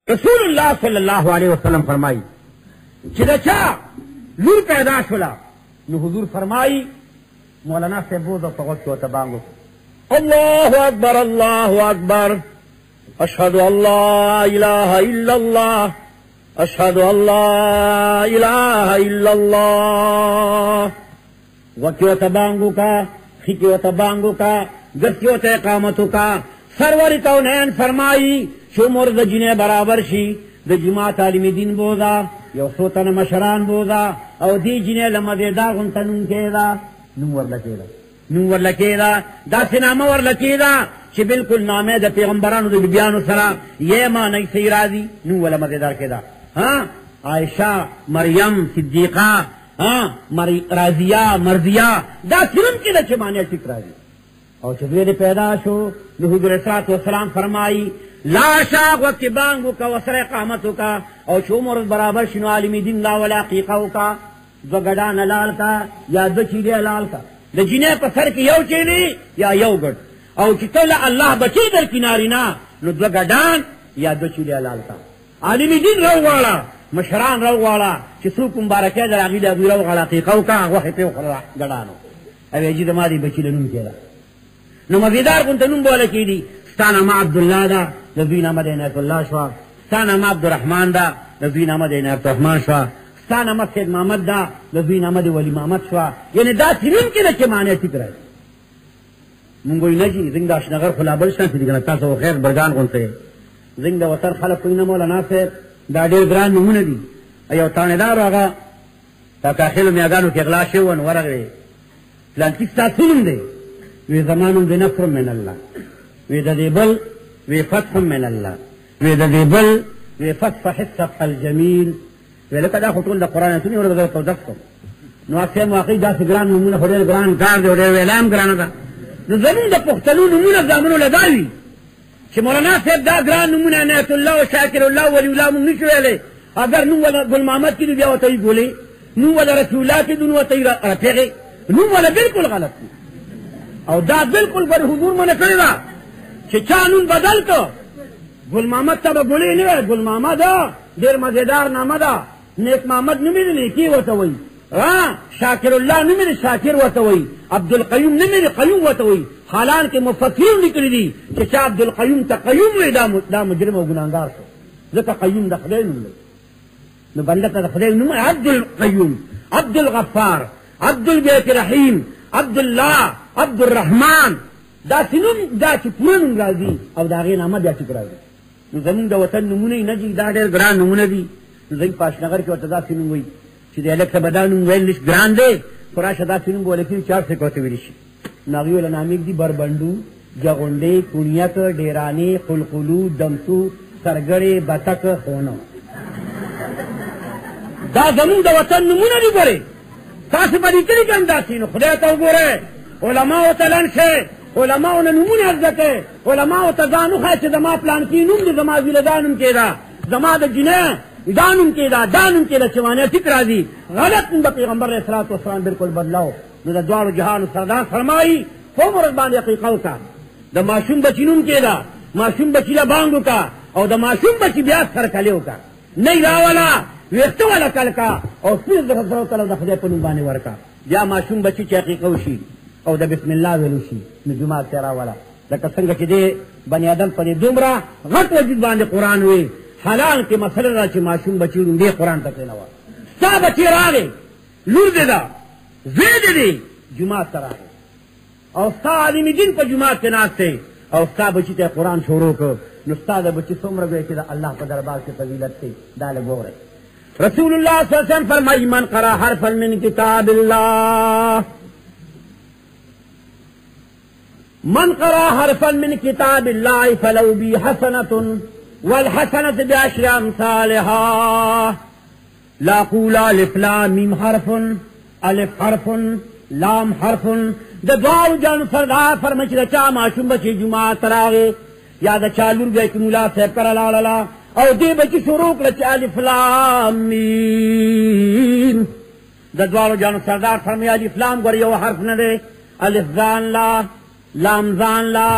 رسول اللہ صلی اللہ علیہ وسلم فرمائی چې دا چا لور پیدا شولا نو حضور فرمائی مولانا سے بوزو فغوت کو تبانگو اللہ اکبر اللہ اکبر اشہد اللہ الہ الا اللہ اشہد اللہ الہ الا اللہ وکیو تبانگو کا خیکیو تبانگو کا گسیو اقامتو کا سرور کونین فرمائی شو مرد جنہ برابر شی د جماعت عالم دین بودا یو سوتن مشران بودا او دی جنہ لمدیدا غنتنون کیدا نون ورلکیدا دا سنامه ورلکیدا چی بالکل نامه دا پیغمبرانو دا بیانو سرا یہ معنی سی رازی نون ولا مدیدار کیدا عائشہ مریم صدیقہ رازیہ مرضیہ دا سنم کیدا چی معنی ٹک رازی اور چبیر پیدا شو نو حضور صلی اللہ علیہ وسلم فرمائی لا شاق وقت بانگو کا وسر اقامتو کا اور چو مرد برابر شنو عالمی دین لا ولا قیقو کا دو گڑان لال کا یا دو چیلے لال کا دا جنہ پسر کی یو چیلی یا یو گڑ اور چتولا اللہ بچی در کنارینا نو دو گڑان یا دو چیلے لال کا عالمی دین رو والا مشران رو والا چسوک مبارکے در عقید ابو رو والا قیقو کا وحی پیو خلا گڑانو اوی جی دماری بچی لنون کیلا نو مزیدار کنتا نم بولا کی دی ستانا ما عبداللہ دا لذوی نامد عنایت اللہ شوا ستانا ما عبدالرحمن دا لذوی نامد عنایت الرحمن شوا ستانا ما سید محمد دا لذوی نامد ولی محمد شوا یعنی دا سنین کی دا چه معنی ٹک رہے منگوی نجی زنگ دا شنگر خلا بلشن سی دیگنا تاسو خیر برگان کنتے زنگ دا وطر خلق کوئی نمولا ناصر دا دیر گران نمون دی ایو تاندار آگا تا کاخلو میاگانو کی اغلا شوان ورغ رے پلان کستا سنم دے وی زمانم دی نصر من اللہ وی دا دی بل وی فتح من اللہ وی دا دی بل وی فتح الصفح الجمیل وی لکا دا خطول دا قرآن سنی ورد دا تو دستم نو اکسیم واقعی دا سی گران نمون خودیر گران کار دے ورد ویلام گران دا نو زمین دا پختلو نمون زامنو لداوی چی مولانا صاحب دا گران نمون عنایت اللہ و شاکر اللہ ولی اللہ من نشو ویلے اگر نو والا گل محمد کی دو بیا وطای گولے نو والا رسول اللہ کی دو وطای رفیقے نو والا بالکل غلط کی او دا بالکل بر حضور من کردہ چی چانون بدل تو گل محمد تا با گولی نوے گل محمد دیر مزیدار نامہ دا نیک محمد نمیدی نیکی وطوئی شاکر اللہ نمیدی شاکر وطوئی عبدالقیوم نمیدی قیوم وطوئی حالان کے مفکرین نکلی دی چی چا عبدالقیوم تا قیوم وی دا مجرم و گناہگار شو ذکا قیوم دا خدای نملے نو بندتا دا خدای نملے عبدالقیوم عبدالغفار عبدالبیت رحیم عبداللہ عبدالرحمن دا سنم دا چی پورن راضی او دا غیر نامہ دا چک راضی نو زمین دا وطن نمونی نجی دا دیر گران نمونی دی نو زمین پاشنگر کی وطن دا سنم وی چی دا الکتا بدا نم ویلنش گران دے فراش دا سنم بو لیکن 4 سے کوتے ویلشی ناغیو لنامیک دی بربندو جغندے کنیت ڈیرانے خلقلو دمسو سرگرے بطک خونو دا زمین دا وطن نمونی دی برے تاس بڑی کلی کم دا سینو خدا تا گورے علماء تلن سے علماء نمون حضرت علماء تزانو خیچ زما پلان کی نم دی زما زیل دانم کے دا زما دا جنہ دانم کے دا چوانے ٹک راضی غلط نم دا پیغمبر علیہ الصلوۃ والسلام بالکل بدلاو نو دا دوار جہان سردار فرمائی فو مرد باندې حقیقو کا دا معصوم بچی نم کے دا معصوم بچی لا بانگو کا او دا معصوم بچی بیا سر کلیو کا نہیں راولا ویختو والا کل کا او پھر دخل کلو دا خدای پنو بانے ورکا یا معصوم بچی چی حقیقو شی او دا بسم اللہ ویلو شی نجومات تیرا والا لکا سنگا چی دے بنی آدم پدے دومرا غط وجود باندے قرآن ہوئے حلال کے مسئلہ دا چی معصوم بچی دے قرآن تک نوا سا بچی راگے لور دے دا زید دے جماعت تر آگے او سا عالمی دن پا جماعت کے ناس تے او سا بچی تے قرآن شروع کر نستا دا بچی سمر گئے کہ دا اللہ پا دربار کے فضیلت تے دا لگو رہے رسول اللہ صلی اللہ علیہ وسلم فرمائی من قرأ حرفا من کتاب اللہ من قرأ حرفا من کتاب اللہ فلو بی حسنت والحسنت بعشر امثالها لا قول الف لام میم حرف الف حرف لام حرف دا دعاو جان سردار فرمچ دا چا معشوم بچی جماعت تراغے یا دا چالور گئے کہ مولا صاحب کر لالا او دے بچی شروع کرچ الف لام میم دا دوارو جانو سردار فرمی الف لام گوری یو حرف نہ دے الف زان لا لام زان لا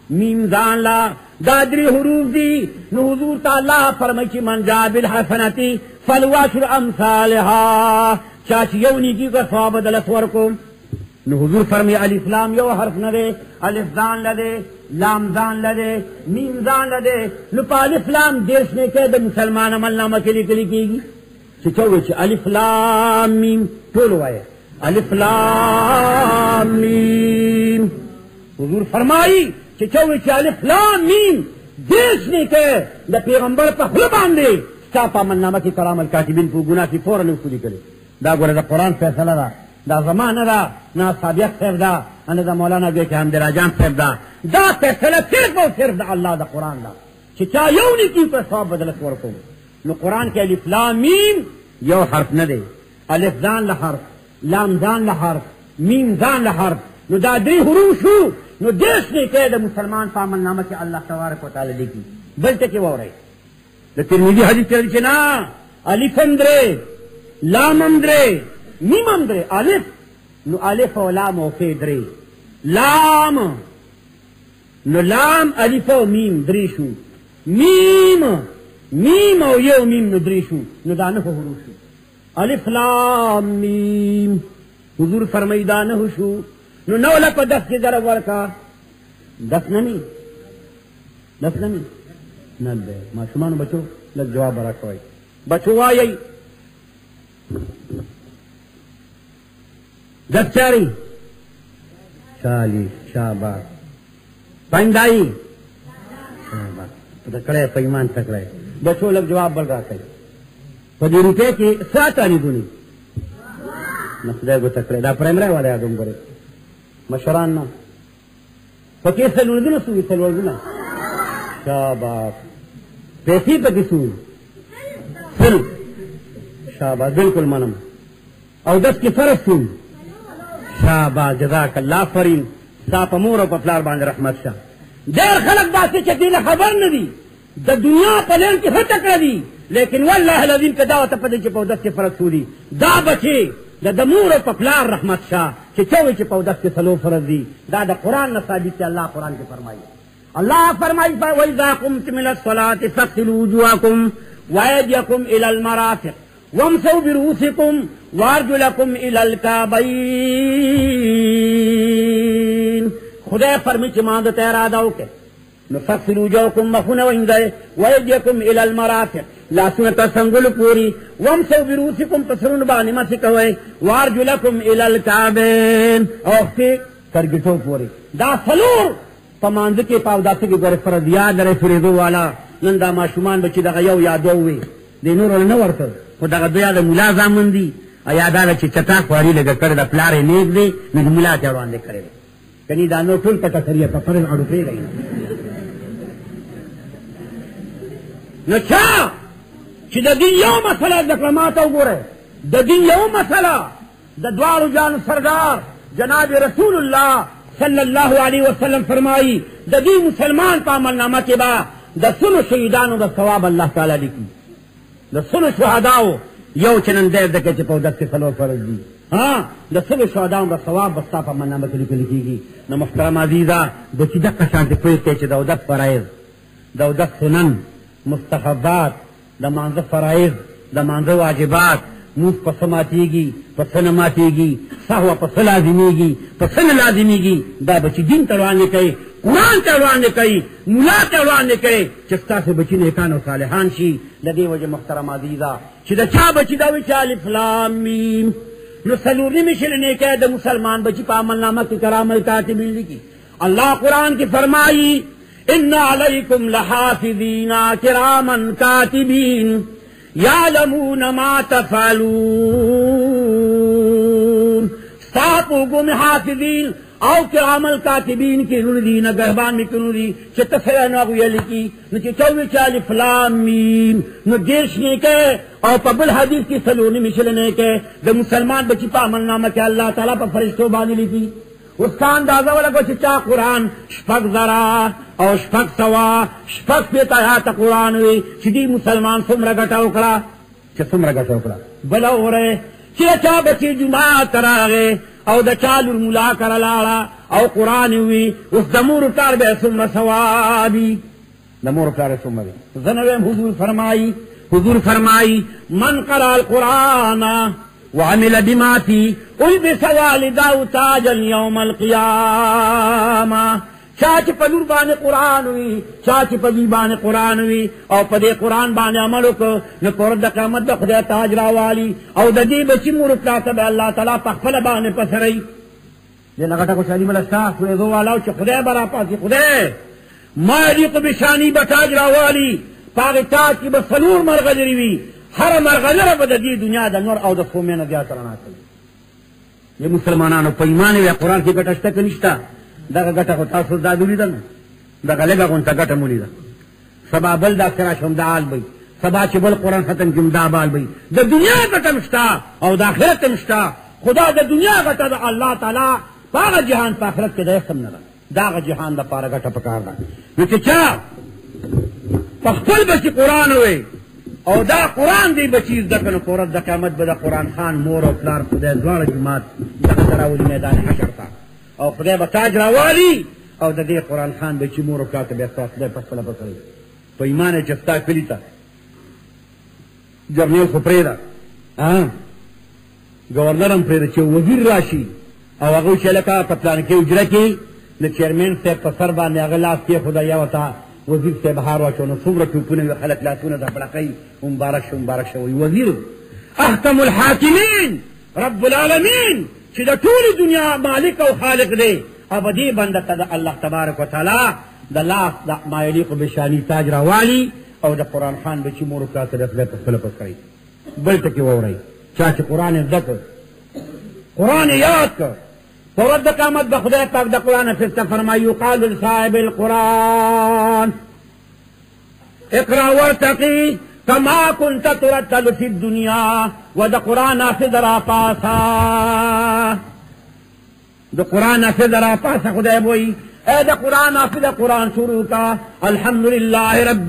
میم ځان لا دا درې حروف دي. نو حضور تعالی فرمایي چې من جاء بالحسنة فليعشر امثالها، چا چې یو نیکي کو ثواب بدل ورکوم. نو حضور فرمایي الف لام یو حرف نه دی، الف ځان لده، لام ځان لده، میم ځان لده. نو په الف لام دیرش نه کې د مسلمان عمل نامه کې لیکل کېږي چې چوي چې الف لام میم ټول وایي الف لام میم. حضور فرمایي چې چوي چې الف لام میم دیرش نه کې د پیغمبر په خله باندې ستا په عمل نامه کې کرام الکاتبین په ګناه کې فورا لیکل کېږي. دا ګوره د قرآن فیصله ده، دا زمانه ده، نه صابیق صاحب ده، نه د مولانا بیت حمد راجان صاحب ده. دا فیصله صرف او صرف د الله د قرآن ده چې چا یو نیکي په ثواب بدلت ورکوم. نو قرآن کې الف لام میم یو حرف نه دی، الف ځان له حرف، لام ځان له حرف، میم ځان له حرف. نو دا درې حروف شو. نو دیش نه کې د مسلمان په عمل نامه کې الله تبارک وتعالی لیکي. بل ټکی واورئ د ترمذی حدیث کې چې نه الف هم درې، لام هم درې، میم هم درې. الف نو الف او لام او فی درې، لام نو لام الف او میم درې شو، میم میم او یو میم نو درې شو. نو دا نه حروف شو. الف لام میم حضور فرمایي دا نه شو. نو نو لکه دس کې ضرب ورکا، دس نه نی، دس نه نی نه ده. ماشومانو بچو لږ جواب راکوئ، بچو وایئ دس چاری 40 شاباش، پندائی شاباش، تکڑے پیمان تکڑے. بچو لږ جواب بل راکئ. په دې روپے کې 7 آنی دونی نو خدای کو تکړه دا پرایمری والا یادوم غره مشران نه پکې سلوړونه سوي سلوړونه شاباش پیسې پکې سوي سل شاباش بالکل منم او 10 کې فرض سوي شاباش جزاک الله فرین صاحب مور او پلار باندې رحمت شه. ډېر خلک داسې چې دې خبر نه دي د دنیا په لړ کې هټ کړی دي لیکن والله العظیم که دا ته پدې چې په 10 کې فرض سوي دا بچي د مور او پلار رحمت شه چې چوي چې په 10 کې سلو فرض دي. دا د قران نه ثابت دی. الله قران کې فرمایي الله فرمایي وَإِذَا قُمْتُمْ إِلَى الصَّلَاةِ فَاغْسِلُوا وُجُوهَكُمْ وَأَيْدِيَكُمْ إِلَى الْمَرَافِقِ وَامْسَحُوا بِرُءُوسِكُمْ وَأَرْجُلَكُمْ إِلَى الْكَعْبَيْنِ. خدای فرمایي چې ما د اراده وکړه نو فاغسلوا وجوهكم مخونه وینځئ وأيديكم إلى المرافق لاسونه تر څنګلو پورې وامسحوا برؤوسکم په سرونو باندې مسح کوئ وارجلکم إلى الكعبین او پښې تر ګټو پورې. دا څلور په مانځه کې په اوداسه کې ګوره فرض یاد لرئ فرېدو والا. نن دا ماشومان به چې دغه یو یا دوه وي دې نورو نه ورته خو دغه دوی د ملا زامن دي یا دا چې چټا خواري لږه کړې د پلار یې نیک دی نو د ملا ته وړاندې کړی دی کني دا نو ټول پټه کړی په فرض اړو پرېږدئ. نو چا چې د دین یو مسله زده کړه ما ته وګورئ د دین یو مسله د دواړو جانو سردار جناب رسول الله صلی الله علیه وسلم فرمایي د دې مسلمان په عملنامه کې به د سلو شهیدانو د ثواب الله تعالی لیکي. د سلو شهداو یو چې نن دی دکې چې په 10 کې څلور فرض دي د سلو شهداو د ثواب به ستا په عملنامه کې لیکل کېږي. نو محترم عزیزه د چې دقه شانتې پوهېږئ چې د 10 فرایض د 10 سنن مستحبات د مانځه فرایض د مانځه واجبات موږ په څه ماتېږي په څه نه ماتېږي سهوه په څه لازمیږي په څه نه لازمیږي دا بچي دین ته وړاندې کوي قرآن ته وړاندې کوي ملا ته وړاندې کوي چې ستاسې بچي نیکان او صالحان شي. د دې وجه محترم عزیزه چې د چا بچي دا وي چې الف لام میم نو څلور نیمې شلې نیکۍ د مسلمان بچي په عملنامه کې کرام الکاتبین لیکي. الله قرآن کې فرمایي ان علیکم لحافظین کراما کاتبین یعلمون ما تفعلون. ستاسو ګم حافظین او کرام الکاتبین کې نور دي نگهبان می کنو دي چې تفسیر نه ویل کی نو چې چوي چې الف لام میم نو دیش نه کې او په بل حدیث کې سلونی مشل نه کې د مسلمان بچی په عملنامه کې الله تعالی په فرشتو باندې لیکي. اوس کا اندازه ولګو چې چا قرآن شپږ زره او شپږ سوه شپږ شپېته آیاته قرآن وي چې دې مسلمان څومره ګټه وکړه چې څومره ګټه وکړه. بله وره چې چا بچي جماعت ته راغې او د چا لور ملا کره لاړه او قرآن وی اس دمور پلار بے ثم ثوابی دمور پلار ثم بے زنویم حضور فرمائی من قرأ القرآن وعمل بما فيه البس والداه تاجا يوم القيامة چاچ پدور بانے قرآن ہوئی چاچ پدی بانے قرآن ہوئی او پدے قرآن بانے عملو کو نکورد دا قیامت دا خدا تاج راوالی او دا دی بچی مورکلا تب اللہ تعالیٰ پخفل بانے پسرئی یہ لگتا کچھ علی ملستا سوئے دو والاو چھ خدا برا پاسی خدا ما یلیق بشانی بتاج راوالی پاگی تاج کی بسلور مرغجری وی ہر مرغجر بدا دی دنیا دا نور او دا سومین دیا ترانا چلی یہ مسلمانانو پیمانے وی قرآن کی گٹشتا کنشتا دغه ګټه خو تاسو دا ولیدل دغه لږه غونټه ګټه مو لیده سبا بل دا سره شم دا حال وي سبا چې بل قرآن ختم کړم دا بال وي د دنیا ګټه مشته او د آخرت مشته خدا د دنیا ګټه د الله تعالی په هغه جهان په آخرت کې د اسم نه ده دا هغه جهان دپاره ګټه پکار ده نو چې چا په خپل بچي قرآن وي او دا قرآن دی بچی زده کړه قرآن د قیامت به د قرآن خان مور او پلار خدای دواړه جماعت دغه ته راولي میدان حشر ته او خدای به تاج راوالی او د دې قرآن خان به چې مور او پلار ته بیا ستا خدای په خپله به کوي په ایمان چې ستا کلي ته جرنیل خو پرېږده ګورنر هم پرېږده چې وزیر راشي او هغه وایي چې لکه په پلانکې حجره کې د چیرمین صاحب په سر باندې هغه لاس کېښوده یا ورته وزیر صاحب هار واچو نو څومره ټوپونه وي خلک لاسونه د بړقوي مبارک شو مبارک شو وایي وزیر احکم الحاکمین رب العالمین چې د ټولې دنیا مالک او خالق دی ابدي بنده ته د الله تبارک وتعالی د لاس د ما یلیق بشانی تاج راوالی او د قرآن خان به چې مور او پلار ته د خدای په خپله پس کوي بل ټکي واورئ چا چې قرآن زده کړ قرآن یاد کړ په ورځ د قیامت به خدای پاک د قرآن فرشته فرمایي یقال لصاحب القرآن اقرأ وارتقي کما کنت ترتل فی الدنیا و دا قرآن حافظ را پاسا دا قرآن حافظ را پاسا خدای بوئی اے دا قرآن حافظ قرآن شروع کا الحمدللہ رب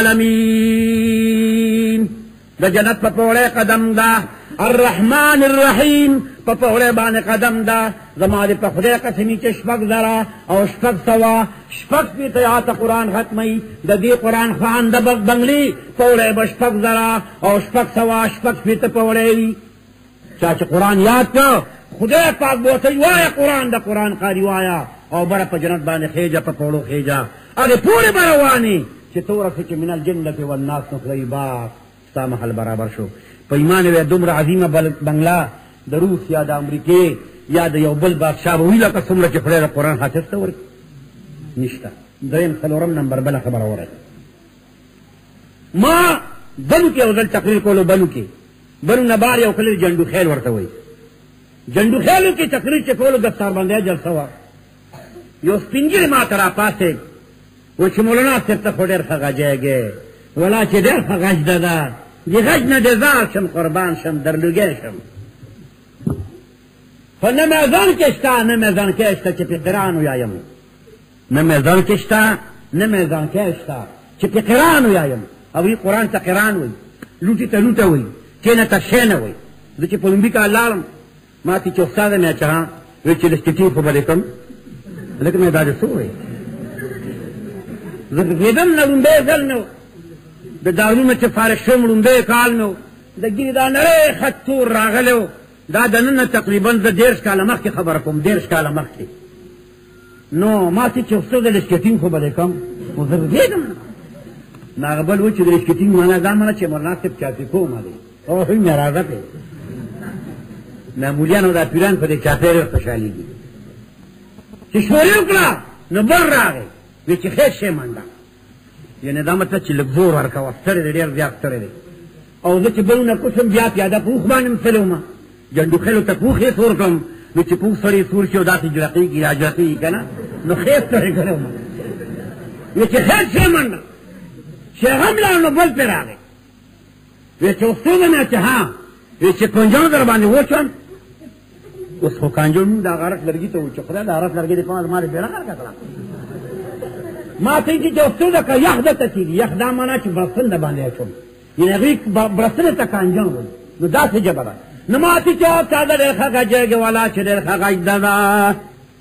العالمین دا جنت پا پوڑے قدم دا الرحمن الرحیم پا پوڑے بان قدم دا زمادی پا خدای قسمی چه شپک ذرا او شپک سوا شپک پی تیات قرآن ختمی دا دی قرآن خان دا بنگلی پوڑے با شپک ذرا او شپک سوا شپک پی تا پوڑے وی چاچه قرآن یاد کا خدای پاک بوتا وایا قرآن دا قرآن قاری وایا او برا پا جنت بان خیجا پا پوڑو خیجا اگه پوڑے بروانی چه تو رسی چه من الجنت والناس نخلی باق ستا محل برابر شو پا ایمان وی دمر عظیم بنگلا د روس یا د امریکې یا د یو بل بادشاه به وي لکه څومره چې خدای د قرآن حافظ ته ورکړي نشته دریم څلورم نمبر بله خبره ورکړي ما بنو کې یو ځل تقریر کولو بنو کې بنو نبار یو کلی جنډو خیل ورته وایي جنډو خیلو کې تقریر چې کولو دستاربندۍ جلسه وه یو سپین ږیری ما ته راپاڅېد و چې مولانا صاحب ته خو ډېر ښه غږېږې ولا چې ډېر ښه غږ ده ده د غږ نه دې زار شم قربان شم درلوګی شم خو نه میزان کې شته نه میزان کې شته چې په قرآن ویایم نه میزان کې شته نه میزان کې شته چې په قرآن ویایم او وی قرآن ته قرآن وی لوټي ته لوټه وی کینه ته شینه وی زه چې په لومبي کال لاړم ما ته چې استاد مې چا وی چې لسټیټیو په باندې کوم لکه مې دا څه وی زه دېدم نه لومبي ځل نو د دارونو چې فارغ شوم لومبي کال نو د ګیرې دا نری خط تور راغلی دا دننه تقریبا زه 10 کاله مخکې خبره کوم 10 کاله مخکې نو ما چې استاد د لسټیټینګ خو به کوم خو زه دېدم نو هغه بل و چې د لسټیټینګ معنا دا معنا چې مناسب چاپی کوم دی او هی مې راځه پې معمولیانو دا پیران په دې چاپی ډېر خوشحالېږي چې شوري وکړه نو بل راغی وی چې خیر شی منډه یعنې دا مطلب چې لږ زور ورکوه ستړی دی ډېر زیات ستړی دی او زه چې بلونه کوشم بیا پیاده پوخ باندې م تللی وم جنډو خیلو ته پوخ یې سور کړم نو چې پوخ سړی سور شي او داسې جړقېږي را جړقېږي که نه نو خیر ستړی کړی وم وی چې خیر شی منډه شیخ هم لاړ نو بل پرې راغی وی چې استاد مې چې ها وی چې کنجان در باندې وچون اوس خو کنجان دا غرق لرګي ته و چې خدای دا غرق لرګي دې په ما دې بیره کړه ما ته چې استاد کا یخ دته چې یخ دا معنا چې برسن د باندې اچوم یعنی هغې برسن ته کنجان ول نو داسې جبره نو ما ته چې چا ډېر ښه غږېږي والا چې ډېر ښه غږ ده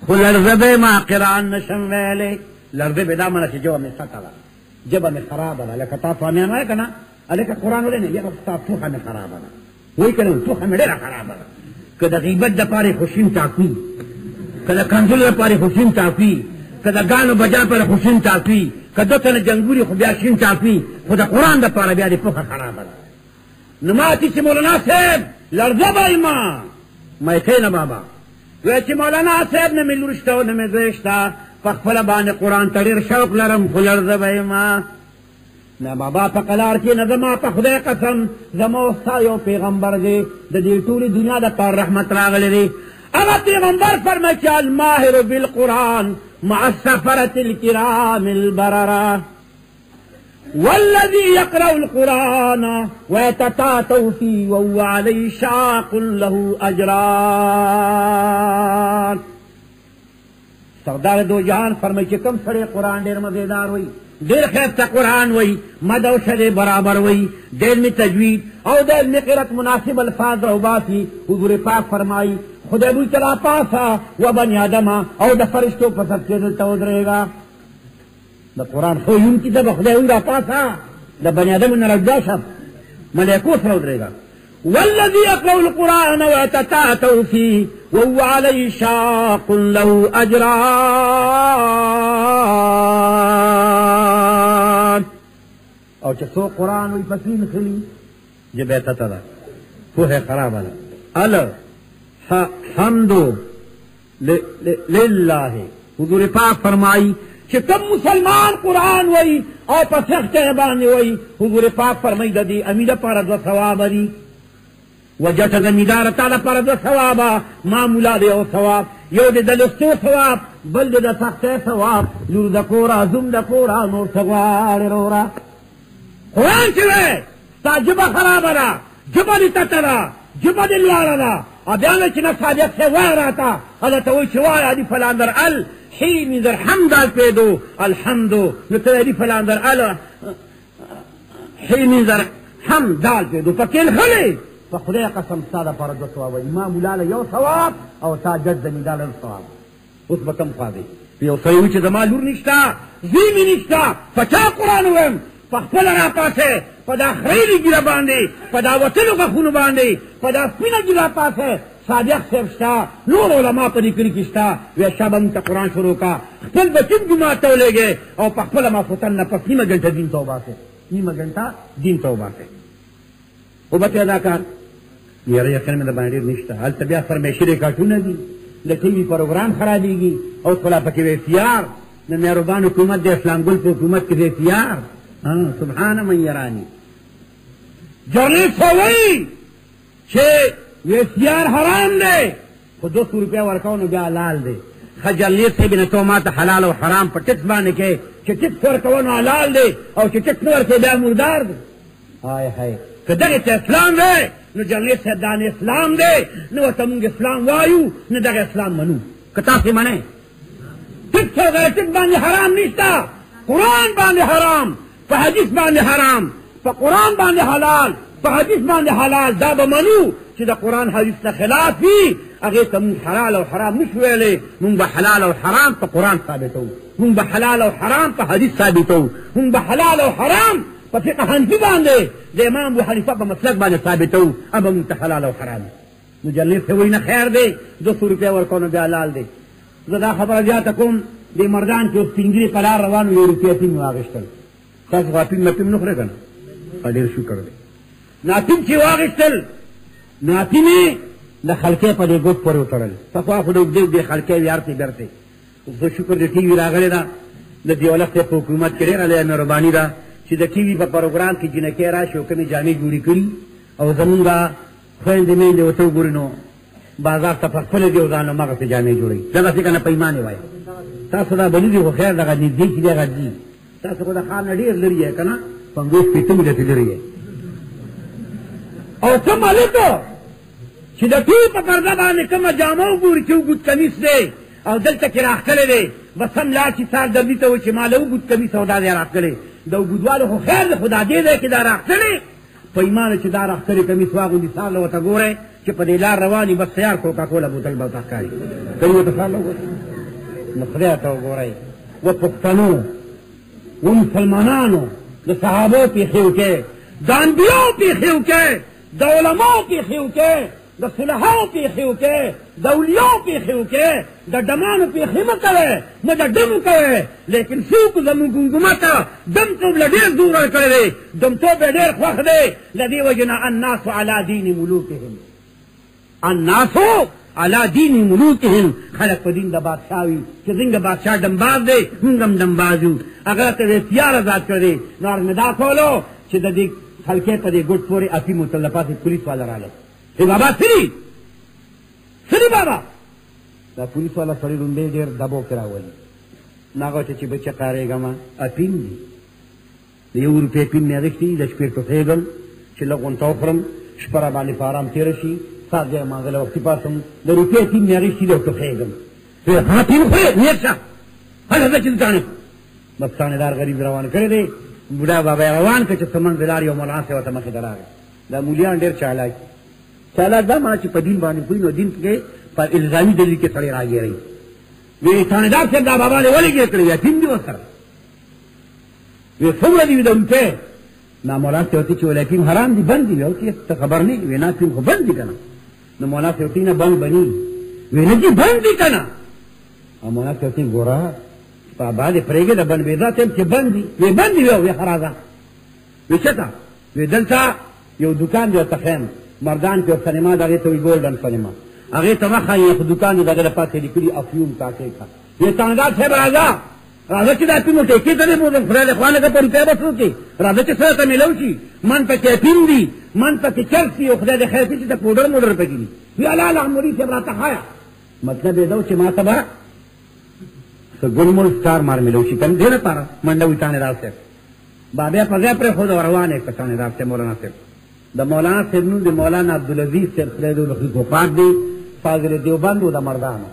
خو لرزه به ما قرآن نشم ویلی لرزه به دا منه چې جبه مې سطه ده جبه مې خرابه ده لکه تا فامیان وایه که نه هلکه قرآن ولی نه یاره ستا ټوخه مې خرابه ده وایي که نه ټوخه مې ډېره خرابه ده که د غیبت دپاره خوشین ټاکوي که د کنځلو دپاره خوشین ټاکوي که د ګانو بجا لپاره خوشین ټاکوي که دو تنه جنګوري خو بیا شین ټاکوي خو د قرآن دپاره بیا دې پوخه خرابه ده نو ماتې چې مولانا صاحب لرزه به ما ما یې کینه بابا وی چې مولانا صاحب نه مې لور شته او نه مې زوی شته په خپله باندې قرآن ته ډېر شوق لرم خو لرزه به ما نه بابا په قلار کې نه زما په خدای قسم زما او ستا یو پیغمبر دی د دې ټولې دنیا دپاره رحمت راغلی دی هغه پیغمبر فرمایي چې الماهر بالقرآن مع السفرة الكرام البررة والذي يقرأ القرآن ويتتاتو فيه وهو عليه شاق له أجران سردار دو جهان فرمایي چې کوم سړی قرآن ډېر مزېدار وي ډېر ښایسته قرآن وي مد او شد برابر وي د علم تجوید او د علم قرأت مناسب الفاظ راوباسي حضور پاک فرمایي خدای بوی چلا پاسا و بنی آدما او د فرشتو په سب کې دلته ودرېږه د قرآن ښوونکي ته به خدای وي را پاسه د بني آدمو نه راجدا شه ملایکو سره ودرېږه والذي يقرأ القرآن ويتتاتو فيه وهو عليه شاق له أجران او چې څوک قرآن وي پسین خلي جبه تته ده پوهه خرابه ده ال حمد لله حضور پاک فرمائی چې کوم مسلمان قرآن وی او په سخته باندې وی حضور پاک فرمایي د دې امید لپاره دوه ثواب دي وجټه زمیندار تعالی لپاره دوه ثواب معمولا دی او ثواب یو د لستو ثواب بل د سخته ثواب لور د کورا زوم د کورا نور ثواب ورا قرآن چې وی ستا جبه خرابه ده جبه دې تته ده جبه دې لوړه ده او بیا نه چې نه صادق سے وای راته هلته وایي چې وایه دي فلان در ال حین در حمد پیدو الحمدو نو ته دې فلان در ال حین در حمد دال پیدو فکیل خلی په خدای قسم ستا دپاره دوه ثواب وایي ما مولا له یو ثواب او تا جد زمیندار له ثواب اوس به کم خوا دی یو سړی وایي چې زما لور نشته زوی مې نشته په چا قرآن ویم په خپله راپاسې په دا خریلي ګیره باندې په دا وتلو غاښونو باندې په دا سپینه ګیره پاسې صادق صاحب شته نور علما په دې کلي کې شته وی شابه موږ ته قرآن شروع کا خپل بچي جومات ته ولېږې او په خپله ماخوتن نه پس نیمه ګنټه دین ته وباسې نیمه ګنټه دین ته وباسې وبته ادا کار یاره یقین مې د باندې ډېر نشته هلته بیا فرمایشي ریکارډونه دي د ټي وي پروګرام خرابېږي اوس خو لا پکې وی اختیار د مهربان حکومت د اسلام ګل په حکومت کې د اختیار سبحان من یرانی جرنیست وایي چې اختیار حرام دی خو 200 روپیا ورکو نو بیا حلال دی ښه جرنیست صاحب نه تو ما ته حلال او حرام په ټکس باندې کې چې ټکس ورکوه نو حلال دی او چې ټکس نه ورکوې بیا مردار دی های های که دغې ته اسلام دی نو جرنیست صاحب دا نه اسلام دی نو ورته مونږ اسلام وایو نه دغه اسلام منو که تاسې منئ ټکس او غیر ټکس باندې حرام نشته قرآن باندې حرام په حدیث باندې حرام په قرآن باندې حلال په حدیث باندې حلال دا به منو چې د قرآن حدیث نه خلاف وي هغې ته مونږ حلال او حرام نشو ویلی مونږ به حلال او حرام په قرآن ثابتوو مونږ به حلال او حرام په حدیث ثابتوو مونږ به حلال او حرام په فقه حنفي باندې د امام ابو حنیفه په مسلک باندې ثابتوو ابه مونږ ته حلال او حرام مجلد ته وایي نه خیر دی 200 روپیا ورکو نو بیا حلال دی زه دا خبره زیاته کوم دې مردان کې اوس سپین ږیري په لار روان و 1 روپیا تین مې واخېستل تاسو خو اپین مپین نه خورئ که نه ډېر شکر دی ناپین چې واخېستل ناپینې د خلکۍ په دې ګوت پورې وتړل پخوا خو د اوږدې اوږدې خلکۍ ویارتې بیرتې زه شکر د ټي وي راغلې ده د دیولخ صاحب په حکومت کې ډېره لویه مهرباني ده چې د ټي وي په پروګرام کې جنکۍ راشي او کومې جامې جوړې کړي او زمونږ خویندې میندې ورته وګوري نو بازار ته په خپله دې او ځان له مغسې جامې جوړوي دغسې که نه پیمانې وایي تاسو دا بلي خو خیر دغه نږدې چې دغه دي تاسو خو د ښار نه ډېر لرې یې که نه 50 فیټه مې درته لرې یې او څه مالکو چې د ټول په پرده باندې کومه جامه وګوري چې اوږد کمیس دی او دلته کې راښکلی دی بس هم لاړ چې سار دردي ته وایي چې ما له اوږد کمیس او دا دی راښکلی د اوږدوالو خو خیر دی خو دا دې دی چې دا راښکلی په ایمانه چې دا راښکلی کمیس واغوندي سار له ورته ګورئ چې په دې لار روان وي بس تیار کوکا کولا بوتل به ورته ښکاري کوي ورته سار له وګورئ نو خدای ته وګورئ و پښتنو و مسلمانانو د صحابو پیښې وکړئ د انبیاو پیښې وکړئ د علماو پیښې وکړئ د صلحاو پیښې وکړئ د اولیاو پیښې وکړئ د ډمانو پیښې مه کوئ نه د ډمو کوئ لیکن څوک زموږ ګنګمه ته دمتوب له ډېر دور ورکړی دی دمتوب یې ډېر خوښ دی له دې وجې نه الناس علی دین ملوکهم الناس علی دین ملوکهم خلق په دین د بادشاه وي چې څنګه بادشاه ډمباز دی موږ هم ډمباز یو هغه ته د اختیار آزاد کړی دی نو هغه مې دا کولو چې د دې خلکې په دې ګوټ پورې افیمو ته له پاسې پولیس والا راغلی بابا سری بابا دا پولیس والا سړی لومبی ډېر دبو کې راولي ناغه چې بچه کارېږم اپین دي د 1 روپۍ پین مې اخېستي د شپې ټوټېږم چې لږ غونټه وخورم شپه را باندې په ارام تېره شي سات ځای مانځله وختي پاسم د روپۍ پین مې اخېستي دی او ټوټېږم ها پین خورې نیت شه هله زه چې تاڼې بس تاڼېدار غریب روان کړی دی بوډا بابا یې روان کړ چې سمن د لارې یو مولانا صاحب ورته مخې ته راغی دا مولیان ډېر چالاک دا معنی چې په دین باندې پوهېږي نو دین کې په الزامي دلیل کې سړی راګېری وی تھانیدار صاحب دا بابا نے ولی گئے کرے یتیم دی وسر وی څومره دی د روپے نا مولا سے ہوتی چې یتیم حرام دی بند دی او ته خبر نه وی نه تیم خو بند دی کنه نو مولا سے ہوتی نه بند بنی وی نه دی بند دی کنه او مولا سے ہوتی ګورا په باندې پرېګه د بند وی ذات چې بند دی وی بند دی وی خرازه وی چتا وی دلته یو دکان دی تخیم مردان په سینما دغه ته وی ګولډن سینما هغه ته مخه یې دکان دغه پاتې لیکلي افیوم تاکي کا یہ تانګا صاحب راځه چې دا پیمو ټکی ته نه بوزم خدای له خوانه کا پر پیبه څو کې راځه چې سره ته ملو شي من پکې پین دی من پکې چرسي او خدای دې خیر چې ته پودر موډر پکې دي وی الله الامری صاحب راته خایا مطلب دا چې ما تبا ګلمول سٹار مار ملو شي کنه دې نه پاره منډه وټانه راځه بابا په ځای پر خود روانه کټانه راځه مولانا صاحب د مولانا صاحب نو د مولانا عبدالعزیز صاحب خدای دې خو پاک دی فاضل دیوبندو د مردانو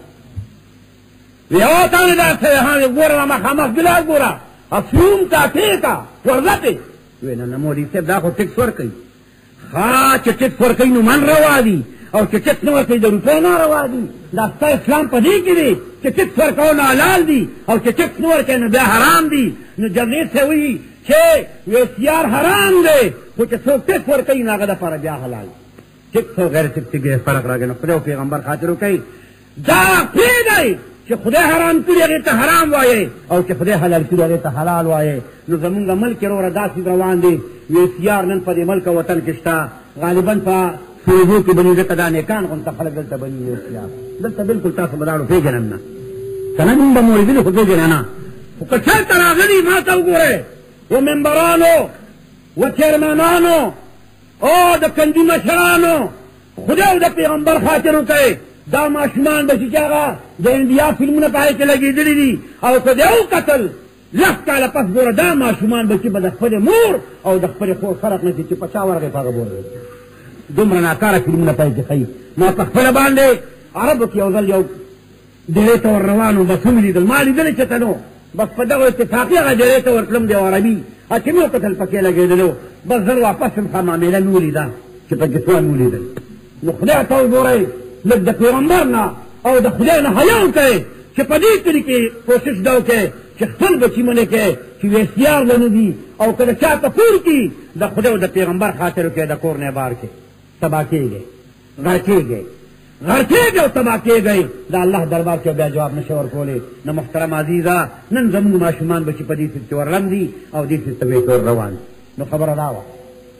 یو تانه دا څه هغه ګوره ما خامخ بلا ګوره افیوم تا ټیکا ورته وینا نه مولوی صاحب دا خو ټیکس ورکوي ها چې ټیکس ورکوي نو من روا دي او چې ټیکس نه ورکوي د روپۍ نه روا دي دا ستا اسلام په دې کې دی چې ټیکس ورکول حلال دي او چې ټیکس نه ورکوي نو بیا حرام دي نو جګړې څه وایي چې ویسیار حرام دی خو چې څوک ټیکس ورکوي نو هغه دپاره بیا حلال ټیکس او غیر ټیکس کې فرق راغی نو خدای او پیغمبر خاطر وکړي دا پرېږدئ چې خدای حرام کړي هغې ته حرام وایې او چې خدای حلال کړي هغې ته حلال وایې نو زمونږ ملک کې وروره داسې روان دی ویسیار نن په دې ملک او وطن کې شته غالبا په سروزو کې بني دلته دا نیکان غونته خلک دلته بني ویسیار دلته بلکل تاسو به داړو پېژنم نه که نه مونږ به مو لیدلي خو پېژنه نه خو که چېرته راغلي ما ته وګورئ و ممبرانو و چیرمنانو او د کندي مشرانو خدای او د پیغمبر خاطر وکړئ دا ماشومان به چې هغه د انډیا فلمونه په هغې کې لګېدلي دي او که دې وکتل لس کاله پس ګوره دا ماشومان به چې به د خپلې مور او د خپلې خور فرق نه کړي چې په چا ورغی په هغه بورې دومره ناکاره فلمونه په هغې کې ښیي ما په خپله باندې عربو کې یو ځل یو ډېرې ته ور روان و بس ومې لیدل ما لیدلې چې ته نو بس په دغه اتفاقي هغه ډېرې ته ورتلم د یو عربي چې مې وکتل پکې لګېدلو بس زر واپس شم ښه معامله مې ولیده چې پکې سوال مې ولیدل نو خدای ته وګورئ لږ د پیغمبر نه او د خدای نه حیا وکړئ چې په دې طریقې کوشش دا وکړئ چې خپل بچي منې کړئ چې ویسیار به نه دي او که د چا تپور کړي د خدای او د پیغمبر خاطر وکړئ د کور نه بار کړئ تباه کېږئ غر کېږئ غر کېږئ او تباه کېږئ د الله دربار کې بیا جواب نشئ ورکولی نو محترم عزیزه نن زموږ ماشومان به چې په دې سیز کې ورلم دي او دې سیز ته به روان نو خبره دا وه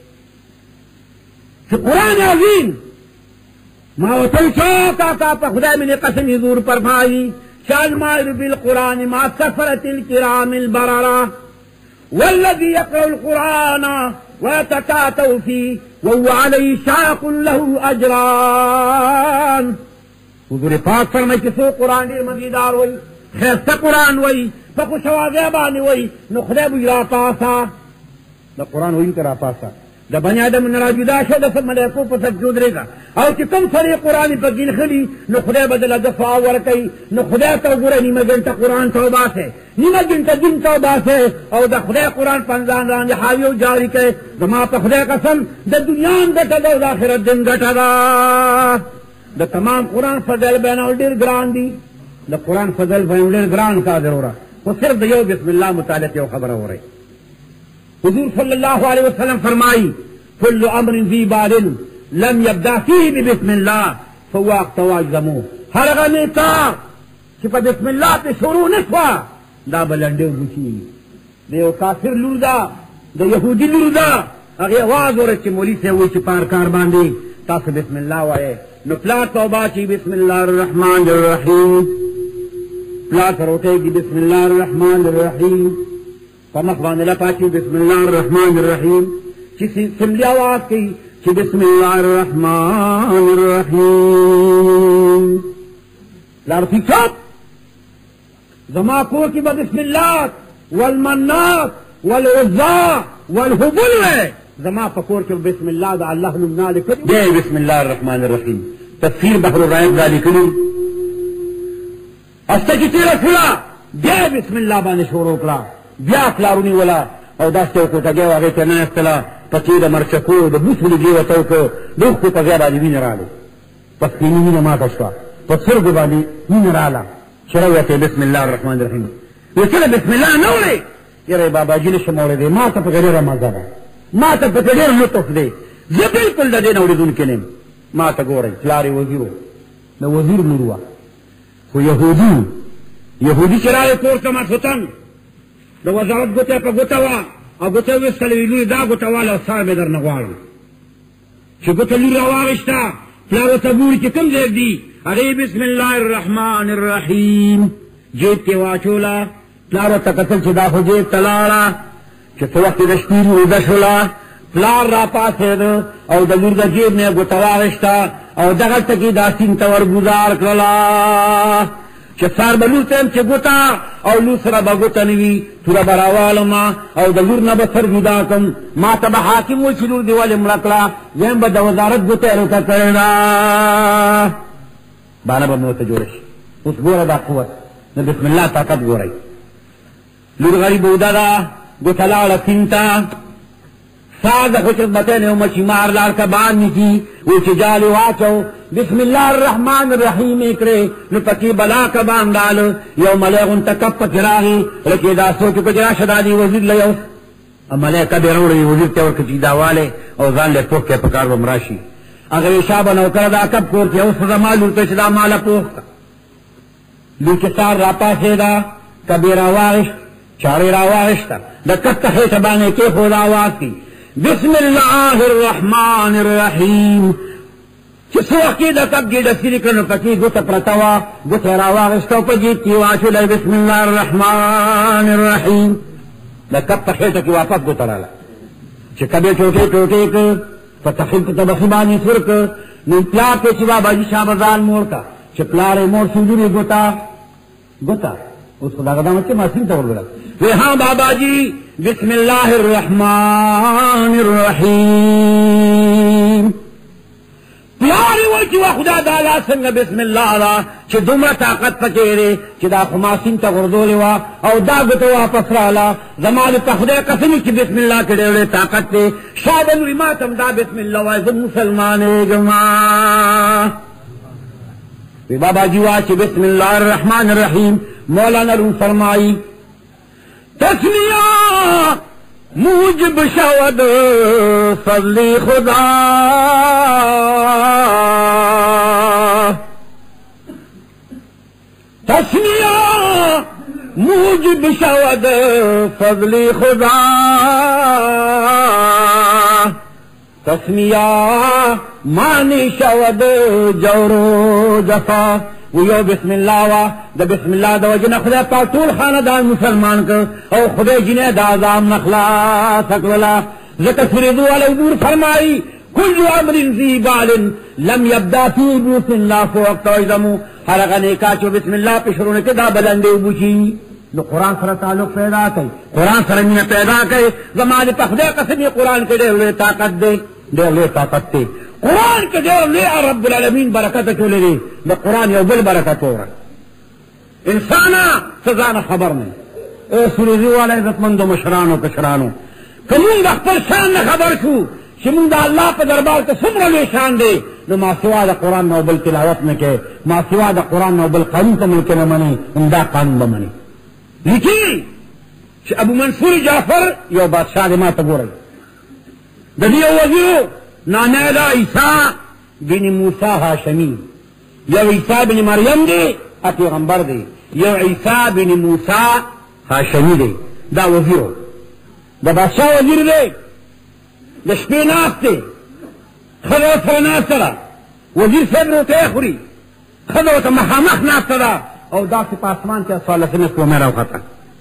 چې قرآن عظیم ما وتل شوقا کا خدا من قسم حضور فرمائی شال مائر بالقرآن ما سفرت الكرام البررة والذي يقرأ القرآن ويتكاتو فيه وهو عليه شاق له أجران حضور پاک فرمائی کہ سو قرآن دیر مزیدار ہوئی خیستہ قرآن ہوئی فکو شوازے بانی ہوئی نو خدا بجرا پاسا دا قرآن ہوئی کرا پاسا د بنی آدم نه راجدا شو د ملایکو په سجود رېږه او چې کوم سړی قرآن په ګین خلي نو خدای بدله دفاع ورکوي نو خدای ته وګوره نیمه ګنټه قرآن ته وباسئ نیمه ګنټه دین ته وباسئ او د خدای قرآن په ځان باندې حاوي او جاري کړئ زما په خدای قسم د دنیا هم ګټه ده او د آخرت هم ګټه ده د تمام قرآن فضل بیانول ډېر ګران دي د قرآن فضل به ډېر ګران کا ضروره خو صرف د یو بسم الله متعلق یو خبره اورئ. حضور صلی الله علیه وسلم فرمائی كل امر ذی بال لم يبدا فيه ببسم الله فهو اقتوا اجزموه. هر هغه نیکا چې په بسم الله پې شروع نه شوه دا به لنډې وبوشي. د یو کافر لور ده د یهودي لور ده هغې اواز وره چې مولي صاحب وایي چې په هر کار باندې تاسو بسم الله وایئ. نو پلار توبه چې بسم الله الرحمن الرحیم پلار سره وټېږي بسم الله الرحمن الرحیم په مخ باندې لپاچي بسم الله الرحمن الرحیم چې سملي اواز کوي چې بسم الله الرحمن الرحیم پلار ټیک چپ زما کور کې به بسم الله والمنات والعزى والهبل زما په کور کې بسم الله د الله نوم نه لیکلی دی. بسم الله الرحمن الرحیم تفسیر بحر الرائق دا لیکلی استه چې تېره شوله بیا بسم الله باندې شروع کړه بیا پلار ونیوله او داسې یو کوټګۍ و هغې ته ننستله پکې د مرچکو د بوسو لږې ورته وکړو د اوښکو په ځای باندې وینه راغلې په سپینې وینه ماته شوه په سترګو باندې وینه راغله چې راویتې بسم الله الرحمن الرحیم وی کله بسم الله نه وړې یاره باباجي نشم اورېدی ما ته پکې ډېره مزه ده ما ته پکې ډېر لطف دی زه بلکل د دې نه اورېدونکی نه یم. ما ته ګورئ پلار یې وزیر و د وزیر لور وه خو یهودي چې راغی کور ته ماسخوتن د وزارت ګوته په ګوته وه او ګوته یې ویستله وی لورې دا ګوته واله او سر مې در نه غواړم چې ګوته لور راواغېسته پلار ورته ګوري چې کوم ځای دی هغې بسم الله الرحمن الرحیم جیب کې واچوله پلار ورته کتل چې دا خو جیب ته لاړه چې څه وخت یې د شپې روده شوله پلار را پاڅېده او د لور د جیب نه یې ګوته واغېسته او دغلته کې دا سیند ته ورګوزار کړله چې سار به لور ته یم چې ګوته او لور سره به ګوته نه وي توره به راوالمه او د لور نه به سر جدا کړم ما ته به حاکم وایي چې لور دې ولې مړه کړه ویم به د وزارت ګوته یې روکه کړې ده بانه به مې ورته جوړه شي. اوس ګوره دا قوت د بسم الله طاقت ګورئ. لور غریب اوده ده ګوته لاړه سیند ته ساز د خدمتۍ نه یو مچیمار لاړ کبان نیسي وایي چې جال یې واچو بسم الله الرحمن الرحیم یې کړې نو پکې بلا کبان ډاله یو ملی غونته کپ پکې راغی لکې دا سوچ وکړه چې راشه دا دې وزیر له یو ملی کب یې راوړی وزیر ته ورکړه چې دا والی او ځان له پوخ کې په کار به م راشي هغه یې شابه نوکره دا کب کور کې اوس زما لور ته چې دا ماله پوخ کړه لور چې سار را پاڅېده کب یې راواغېشت چاړې راواغېشته د کب ته خېټه باندې کېښود آواز کوي بسم الله الرحمن الرحیم چې څه وخت کې د کب ګېډه سیرې کړه نو پکې ګوته پرته وه ګوته یې راواغېسته او په جیب کې یې واچولی بسم الله الرحمن الرحیم د کب په خېټه کې واپس ګوته راغله چې کب یې ټوټې ټوټې کړ په تبخي باندې سور کړ نو پلار ته چې باباجي شابه ځان موړ کړه چې پلار یې موړ شو لور یې ګوته اوس خو دغه دا مچې ماشین ته ورغله وی ها باباجي بسم الله الرحمن الرحیم پلار یې وایي چې وا خدا دا لا څنګه بسم الله ده چې دومره طاقت پکې دی چې دا خو ماشین ته غورځولې وه او دا ګوته واپس راغله زما د په خدای قسم چې بسم الله کې ډېر طاقت دی شابه نورې ما ته هم دا بسم الله وایي زه مسلمانېږم وی باباجي وایي چې بسم الله الرحمن الرحیم مولانا روم فرمائی تسمیہ موجب شود فضل خدا تسمیہ موجب شود فضل خدا تسمیہ معنی شود جور و جفا ویو بسم الله وا د بسم الله د وجنه خدای پاک ټول خاندان مسلمان کړ او خدای جنه د عذاب نه خلاص کړلا ذکر فرضو علی نور فرمای كل امر ذی بال لم يبدا فی بسم الله فوقت اعظم هر غنه کا چې بسم الله په شروع کې دا بلندې وبشي نو قرآن سره تعلق پیدا کوي قرآن سره مینه پیدا کوي زمانه په خدای قسم قرآن کې ډېر طاقت دی ډېر طاقت دی قرآن کې ډېر لوی رب العالمین برکت اچولی دی د قرآن یو بل برکت وره انسانا څه ځانه خبر نه سورزي والا عزتمندو مشرانو کشرانو که مونږ د خپل شان نه خبر شو چې موږ د الله په دربار ته څومره لوی شان دی، نو ما سوا د قرآن نه بل تلاوت نه کوي، ما سوا د قرآن نه بل قانون ته ملک نه مني، همدا قانون به مني. لیکي چې ابو منصور جعفر یو بادشاه دی، ما ته ګورئ، د دې یو وزیر نامه ده عیسی بن موسی هاشمی، یو عیسی بن مریم دی پیغمبر دی، یو عیسی بن موسی هاشمی دی، دا وزیر د بادشاه وزیر دی، د شپې ناست دی، ښځه سره ناسته ده، وزیر صاحب روټۍ خوري، ښځه ورته مخامخ ناسته ده، او داسې په اسمان کې څوارلسمه سپوږمۍ راوخته،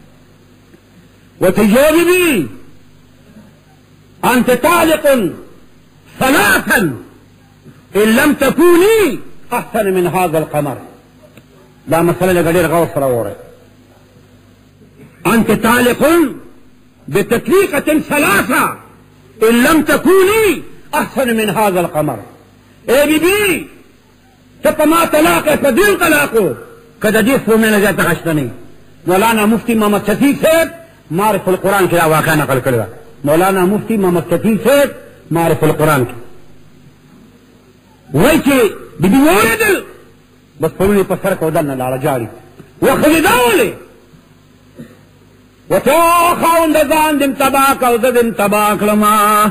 ورته جواب دي انت طالق ثلاثا ان لم تكوني احسن من هذا القمر. دا مسله لږ ډېر غور سره واورئ. انت طالق بتطليقة ثلاثة ان لم تكوني احسن من هذا القمر. اے بی بی ته په ما طلاق یې په دین طلاقو که د دې سپوږمۍ نه زیاته ښایسته نه وي. مولانا مفتی محمد شفیق صاحب معرف القرآن کې دا واقعه نقل کړې ده. مولانا مفتی محمد شفیق صاحب معرف القرآن کې وایي چې بیبي واورېدل بس پرون یې په سر کې ودننه لاړه جاړي، وښځې دا ولې ورته خاونده ځان دې م تباه که او زه دې م تباه کړمه،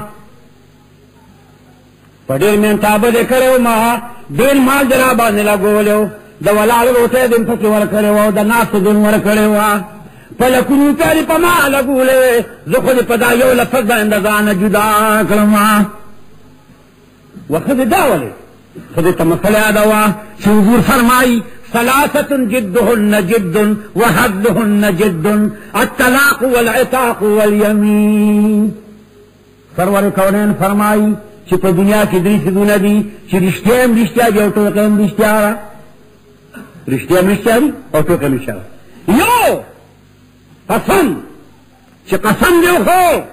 په ډېر مینتابه دې کړی ومه، ډېر مال دې را باندې لګولی و، د ولاړ روټۍ دې م پکې ورکړې وه او د ناستو دې م ورکړې وه، په لکونو روپۍ دې په ما لګولې، زه خو دې په دا یو لفظ باندې د ځانه جدا کړمه. وښځې دا ولې ښځې ته مسله یاده وه چې حضور فرمایي ثلاثة جدهن جد وحدهن جد الطلاق والعتاق واليمين. سرور کونین فرمایي چې په دنیا کې درې څیزونه دي چې رښتیا هم رښتیا دي او ټوکه هم رښتیا ده، رښتیا هم رښتیا دي او ټوکه هم رښتیا ده. یو قسم چې قسم دی وخو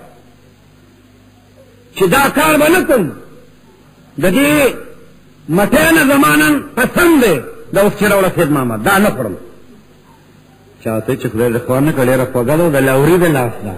چې دا کار به نه کوم، د دې مټۍ نه زما نن قسم دی دا اوس چې راوړه سید محمد دا نه خورم. چا ته چې خدای دې خوا نه کړه ډېره خوږه ده او د لاوري د لاس ده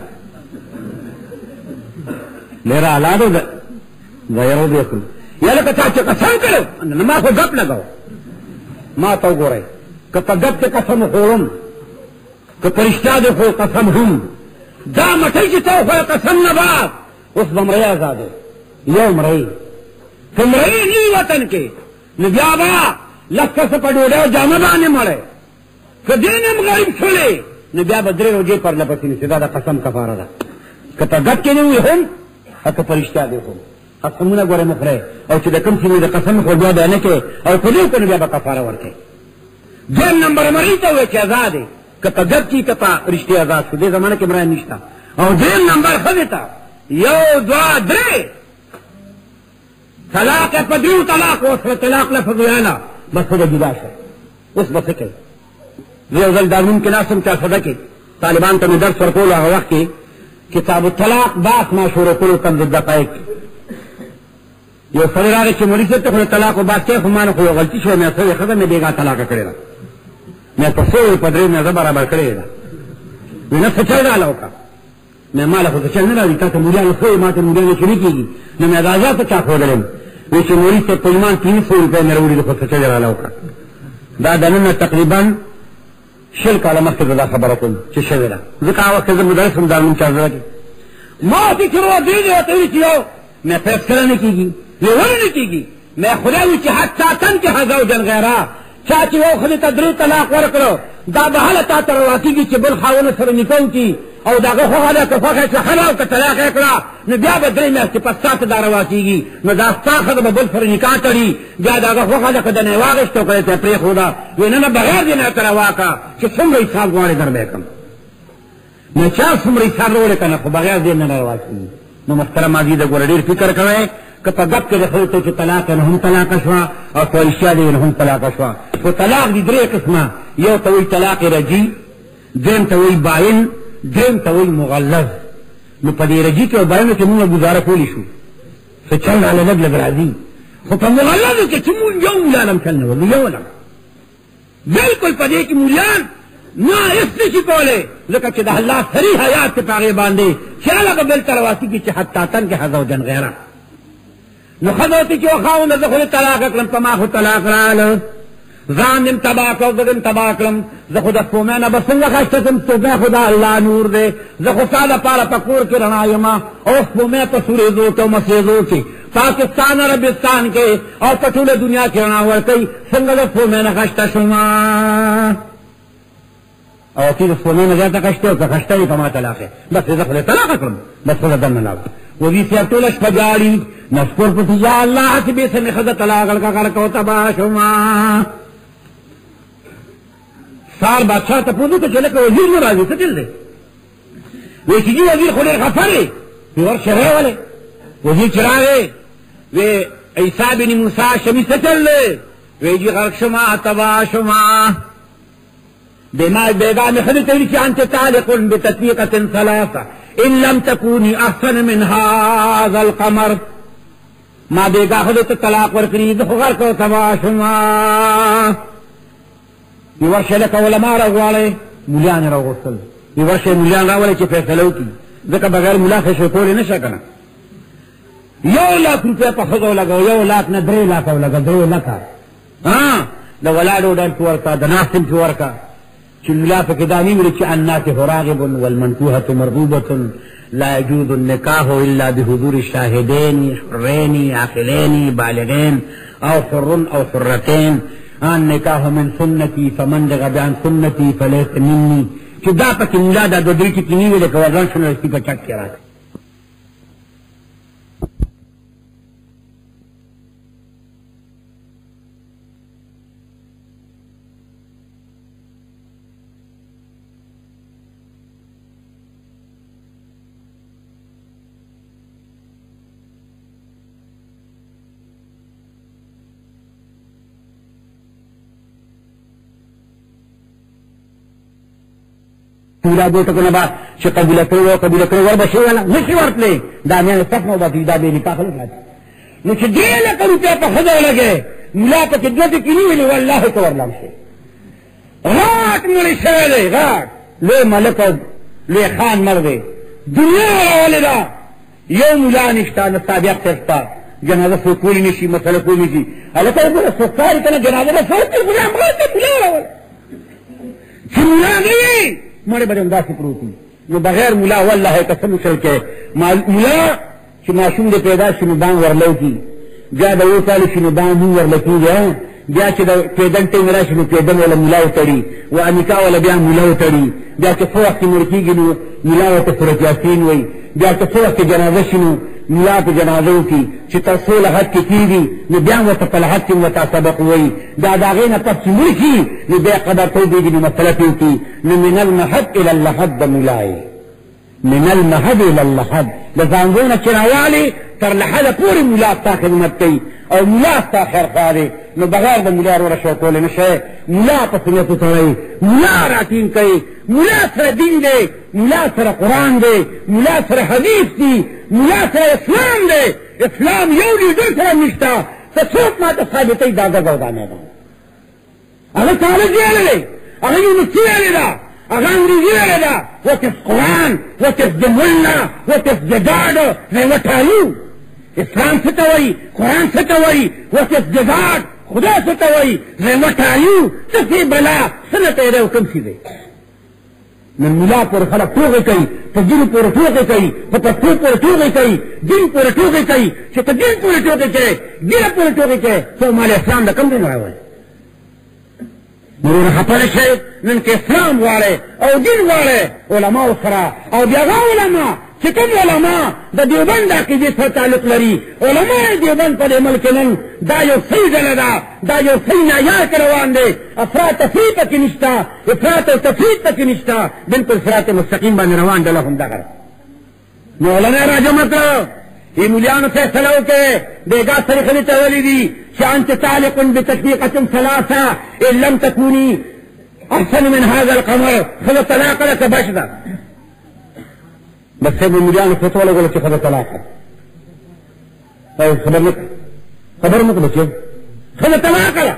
ډېره اعلی ده دا یو دی خو یا لکه چا چې قسم کړو نه ما خو ګپ لګاو. ما ته وګورئ که په ګپ کې قسم وخورم که په رښتیا دې خو قسم هم دا مټۍ چې ته وخوړه قسم نه بعد اوس به مرۍ ازادې یو مرۍ که مرۍ نه وطن کې نو بیا به لس کسه په ډوډۍ او جامه باندې مړی، که دې نه م غریب شولې نو بیا به درې روژې پرله پسې نیسي، دا د قسم کفاره ده. که په ګپ کې نه وي هم او که په رښتیا دې هم قسمونه ګورې مه خورئ، او چې د کوم څه د قسم خور بیا به نه کوې او که دې وکړو بیا به کفاره ورکوې. دویم نمبر مرۍ ته ووایي چې ازاد دی، که په ګپ کې که په رښتیا ازاد شو، دې زمانه کې مرۍ نشته. او دریم نمبر ښځې ته یو دوه درې طلاق یې په دریو طلاق وسره طلاق لفظ ویله بس خو به جدا شو. اوس به څه کوي؟ زه یو ځل دارالعلوم کې ناست وم چارسده کې طالبانو ته مې درس ورکولو، هغه وخت کې کتاب الطلاق بحث ما شروع کړو کم دقایق. یو سړی راغی چې مولوي صاحب ته خو طلاق و بحث کوي، خو ما نه خو یو غلطي شوه، مې څه ښځه مې بېګا طلاقه کړې ده، مې په څو په درې مې زه برابر کړې ده. وی نه څه چل راله وکړه، مې ما له خو څه چل نه راځي، تا ته مولیانو ښه ما ته مولیانو چې نه کېږي، نو مې دا ازاد ته چا ښودلی وی چې مولوي صاحب په ایمان 300 روپۍ مې راوړي، خو څه چل راله وکړه. دا دننه تقریبا 20 کاله مخکې زه دا خبره کوم چې شوې ده، ځکه هغه وخت زه مدرس وم دارالعلوم چارزده کې. ما ته چې روزې دي ورته ویل چې یو مې فیصله نه کېږي، وی ولې نه کېږي؟ مې خدای وي چې حتی تنکح زوجا غیره، چا چې یو ښځې ته 3 طلاق ورکړو دا به هله تا ته روا کېږي چې بل خاوند سره نکاح وکړي او د هغه خوښه ده که خوښه یې ښه ده او که طلاق یې کړه نو بیا به 3 میاشتې پس تا ته دا روا کېږي، نو دا ستا ښځه به بل سره نکاح تړي، بیا د هغه خوښه ده که د نه یې واخېسته او که یې ته یې پرېښوده، وی نه نه بغیر دې نه ته روا کړه چې څومره حساب غواړې در به یې کړم. نو چا څومره حساب راوړې که نه خو بغیر دې نه روا کېږي. نو محترم عزیز ګوره ډېر فکر کوئ، که په ګپ کې د ښځې ته چې طلاق یې نه هم طلاقه شوه او په رښتیا دې نه هم طلاقه شوه. خو طلاق دي 3 قسمه، یو ته وایي طلاق رجي، دویم ته وایي باین، دریم ته وایي مغلظ. نو په دې رجي کې او باینو کې مونږ ګزاره کولی شو، څه چل راله لږ لږ راځي، خو په مغلظو کې چې مونږ یو مولان هم چل نه ورلو، یو هم بلکل په دې کې مولیان نه هېڅ نشي کولی، ځکه چې د الله صریح آیات کې په هغې باندې چې هغه بل ته روا کېږي چې حتی تنکح زوجا غیره. نو خذوتی چو خاون زخل طلاق اکلم پما خود طلاق رالو ځان دم تبا کو دم تبا کلم زه خود سپومنه بسنګ خاصتم تو خدا الله نور دے زه خو ساده پاره پکور کې رڼا یما او سپومه په سورې زو ته مسیزو کې پاکستان عربستان کې او په ټوله دنیا کې رڼا ورکي څنګه زه سپومنه خاصه شوما او چې سپومنه زیاته خاصه او خاصه په ما طلاق بس زه خو طلاق کړم بس خو دنه لاو و دې سره ټوله شپږاړي نشکر په یا الله چې به سمې خدا طلاق کا کار کو تبا شوما سار بادشاہ ته پوښتنه چې لکه وزیر نه راځي څه چل دی وی چې وزیر خو ډېر خفه دی وی ورشه راولې وزیر چې راغی وی عیسی بن موسی شمی څه چل دی وی جی غرق شما تبا شما بما بیگا میں خدی تیری چې انت تعلق بتطبیقة ثلاثة ان لم تكوني احسن من هذا القمر ما بیگا خدی ته طلاق ورکړي زه غرق کو تبا شما یو ورشه لکه علماء راغواړی مولیان راغوستل یو ورشه مولیان راولئ چې فیصله وکړي ځکه بغیر ملا خشې کولی نه شه که نه 1 لاک روپۍ په ښځو لګوه 1 لاک نه 3 لاکه ولګه 2 لکه د ولاړو ډنډ پې ورکه د ناستم پې ورکه چې ملا پکې دا نه ویلي چې الناکح راغب والمنکوحة مرغوبة لا يجوز النکاح الا بحضور الشاهدین حرین عاقلین بالغین او حر او حرتین النکاح من سنتی فمن رغب عن سنتی فلیس منی چې دا پکې ملا دا دوه درې ټکي نه ویلې که وزن شنه رسي په چک کې راځي پورا بوته کو نه با چې قبول کړو ور بشي ولا نشي ورتلې دا نه صف نو باندې دا به نکاح نه نو چې دې له کړو ته په خدای لګي ملا په دې کې کینی ویل والله تو ورلم شي غاټ مړي شه غاټ له ملک له خان مرده دنیا ولدا یو ملا نشته نه صادق تستا جنازه سو کولی نشي مسله کولی نشي الکه به سفار کنه جنازه به سوت غلام غاټ ملا چې ملا نه مړی به همداسې پروت وي نو بغیر ملا والله قسم وشل کې ملا چې ماشوم دې پیدا شي نو بان ورلو کي بیا د 2 کال شي نو بان هم ورله کېږي بیا چې د پیدن ټیم راشي نو پیدن ولا ملا وتړي و نکاح ولا بیا ملا وتړي بیا چې څو وخت مړ کېږي نو ملا ورته سورت یاسین وایي بیا چې څو وخت جنازه شي نو ملا په جنازه وکړي چې تر څو لحد کې کېږي نو بیا ورته په لحد کې ورته سبق وایي دا د هغې نه پس چې مړ شي نو بیا قبر توبېږي نو مسله پرې وکړي نو من المهد الى اللحد د ملای من المهد الى اللحد د زانګو نه چې راوالي تر لحده پورې ملا ستا خدمت کوي او ملا ستا خیرخواه دی نو بغیر د ملا وروره شو کولی نه شی ملا په سنتو سړی ملا راټینګ کوي ملا سره دین دی ملا سره قرآن دی ملا سره حدیث دی ملا سره اسلام دی اسلام یو لیډر سره نشته ته څوک ما ته ثابتوي دا ګز او دا میدان هغه کالج ویلی دی هغه یونیورسټي ویلې ده هغه انګریزي ویلې ده what is Quran what is the mullah what is the God what are you اسلام څه ته وایي قرآن څه ته وایي what is the God خدا څه ته وایي what are you څه سي بلا څه نه ته دی او کوم شي دی نن ملا پورې خلک ټوغې کوي په دین پورې ټوغې کوي په پښتو پورې ټوغې کوي دین پورې ټوغې کوي چې ته دین پورې ټوغې کوې دین پورې ټوغې کوې ته مال اسلام د کوم دین راوړی نورونه خفه نه شئ نن که اسلام غواړئ او دین غواړئ علماو سره او بیا هغه علما چې کوم علما د دیوبند عقیدې سره تعلق لري علماء دیوبند په دې ملک نن دا یو صحیح ډله ده دا یو صحیح نایاک روان دی افراط تفریط پکې نشته افراط او تفریط پکې نشته بلکل صراط مستقیم باندې روان ډله همدغه نو علما راجمع کړه ای مولیانو فیصله وکړې بیګا طریقې ته ویلي دي چې انت تعلق بتطبیقة ثلاثة ان لم تكوني احسن من هذا القمر خذ طلاق لك بشرة بس سيد المليان فتوى لقول لك خذ طلاق طيب خبر مك بچه خذ طلاق لك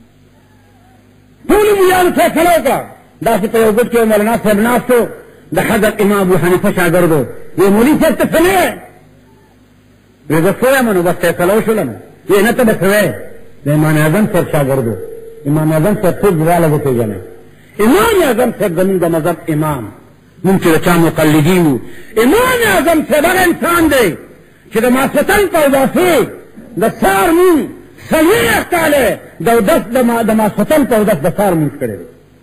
ټول مليان فیصله وکړه داسې په یو ګټ کې مولانا صاحب ناستو د حضرت امام ابو حنیفه شاګردو وی مولوي صاحب ته څه نه وی زه څه یم نو بس فیصله وشولم وی نه ته به څه وایې د امام اعظم صاحب شاګرد و امام اعظم صاحب څوک دواله به پېژنئ امام اعظم صاحب زمونږ د مذهب امام مونږ چې د چا مقلدین وو امام اعظم صاحب هغه انسان دی چې د ماسخوتن په اوداسې د سهار مونږ څلوېښت کاله د ماسخوتن په اودس د سهار مونځ کړی دی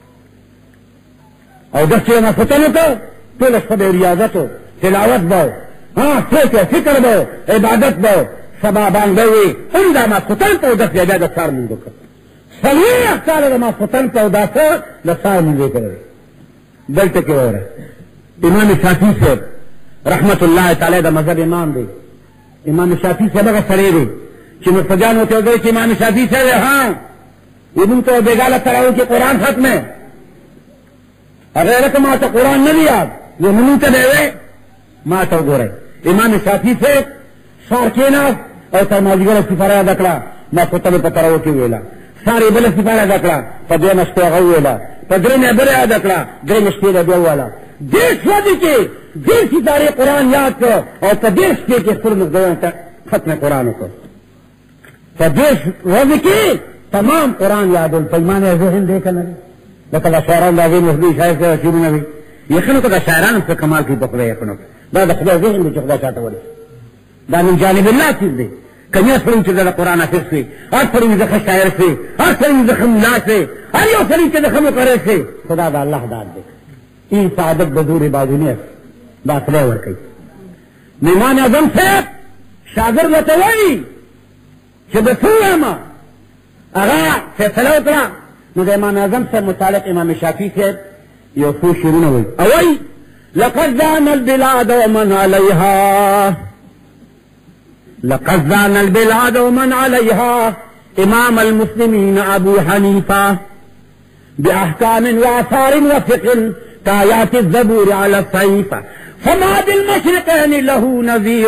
اودس چې د ماسخوتن وکړ ټوله شپه به ریاضت و تلاوت به فکر به عبادت به سبا باندې وي هم د ماسخوتن په اودس بیا د سهار مونځ وکړ څلوېښت کاله د ماسخوتن په اوداسه د سهار مونځ یې کړی دلته کې وره امام شافعي صاحب رحمت الله تعالی د مذهب امام دی امام شافعي صاحب هغه سړی دی چې مفتیان ورته وایي چې امام شافعي صاحب ها ابن ته بېګاله تراو چې قرآن ختم ہے هغه لکه ما ته قرآن نه دی یاد یو مونږ ته دی وی ما ته وګورئ امام شافعي صاحب سهار کېناست او تر مازدیګره سپاره یاده کړه ماسخوتن په تراو کې ویله سهار یې بله سپاره یاده کړه په دویمه شپې هغه وویله په درېیمه بله یاده کړه درېیمه شپې به بیا وویله دېرش ورځې کې دېرش سپارې قرآن یاد کړ او په دېرش شپې کې خپلو مزدورانو ته ختم قرآن وکړ په دېرش ورځې کې تمام قرآن یادول په ایمان یې ذهن دی که نه دی لکه د شاعرانو د هغې محبوب شاعر صاحب شعرونه وي یقینو که د شاعرانو څه کمال کوي په خدای یقینو دا د خدای ذهن دی چې خدای چاته ورسي دا من جانب الله چیز دی که یو سړی چې د قرآن حافظ شي هر سړی چې د ښه شاعر شي هر سړی چې د ښه ملا شي هر یو سړی چې د ښه مقرر شي خدا د الله داد دی این سعادت د زور بازو نه دا خدای ورکوي نو امام اعظم صاحب شاګرد ورته وایي چې د څه ووایم هغه فیصله وکړه نو د امام اعظم صاحب متعلق امام شافعي صاحب یو څو شعرونه وایي او وایي لقد زان البلاد ومن عليها لقد زان البلاد ومن عليها امام المسلمين ابو حنيفه باحكام واثار وفقه كآيات الزبور على الصحيفه فما بالمشرقين له نذير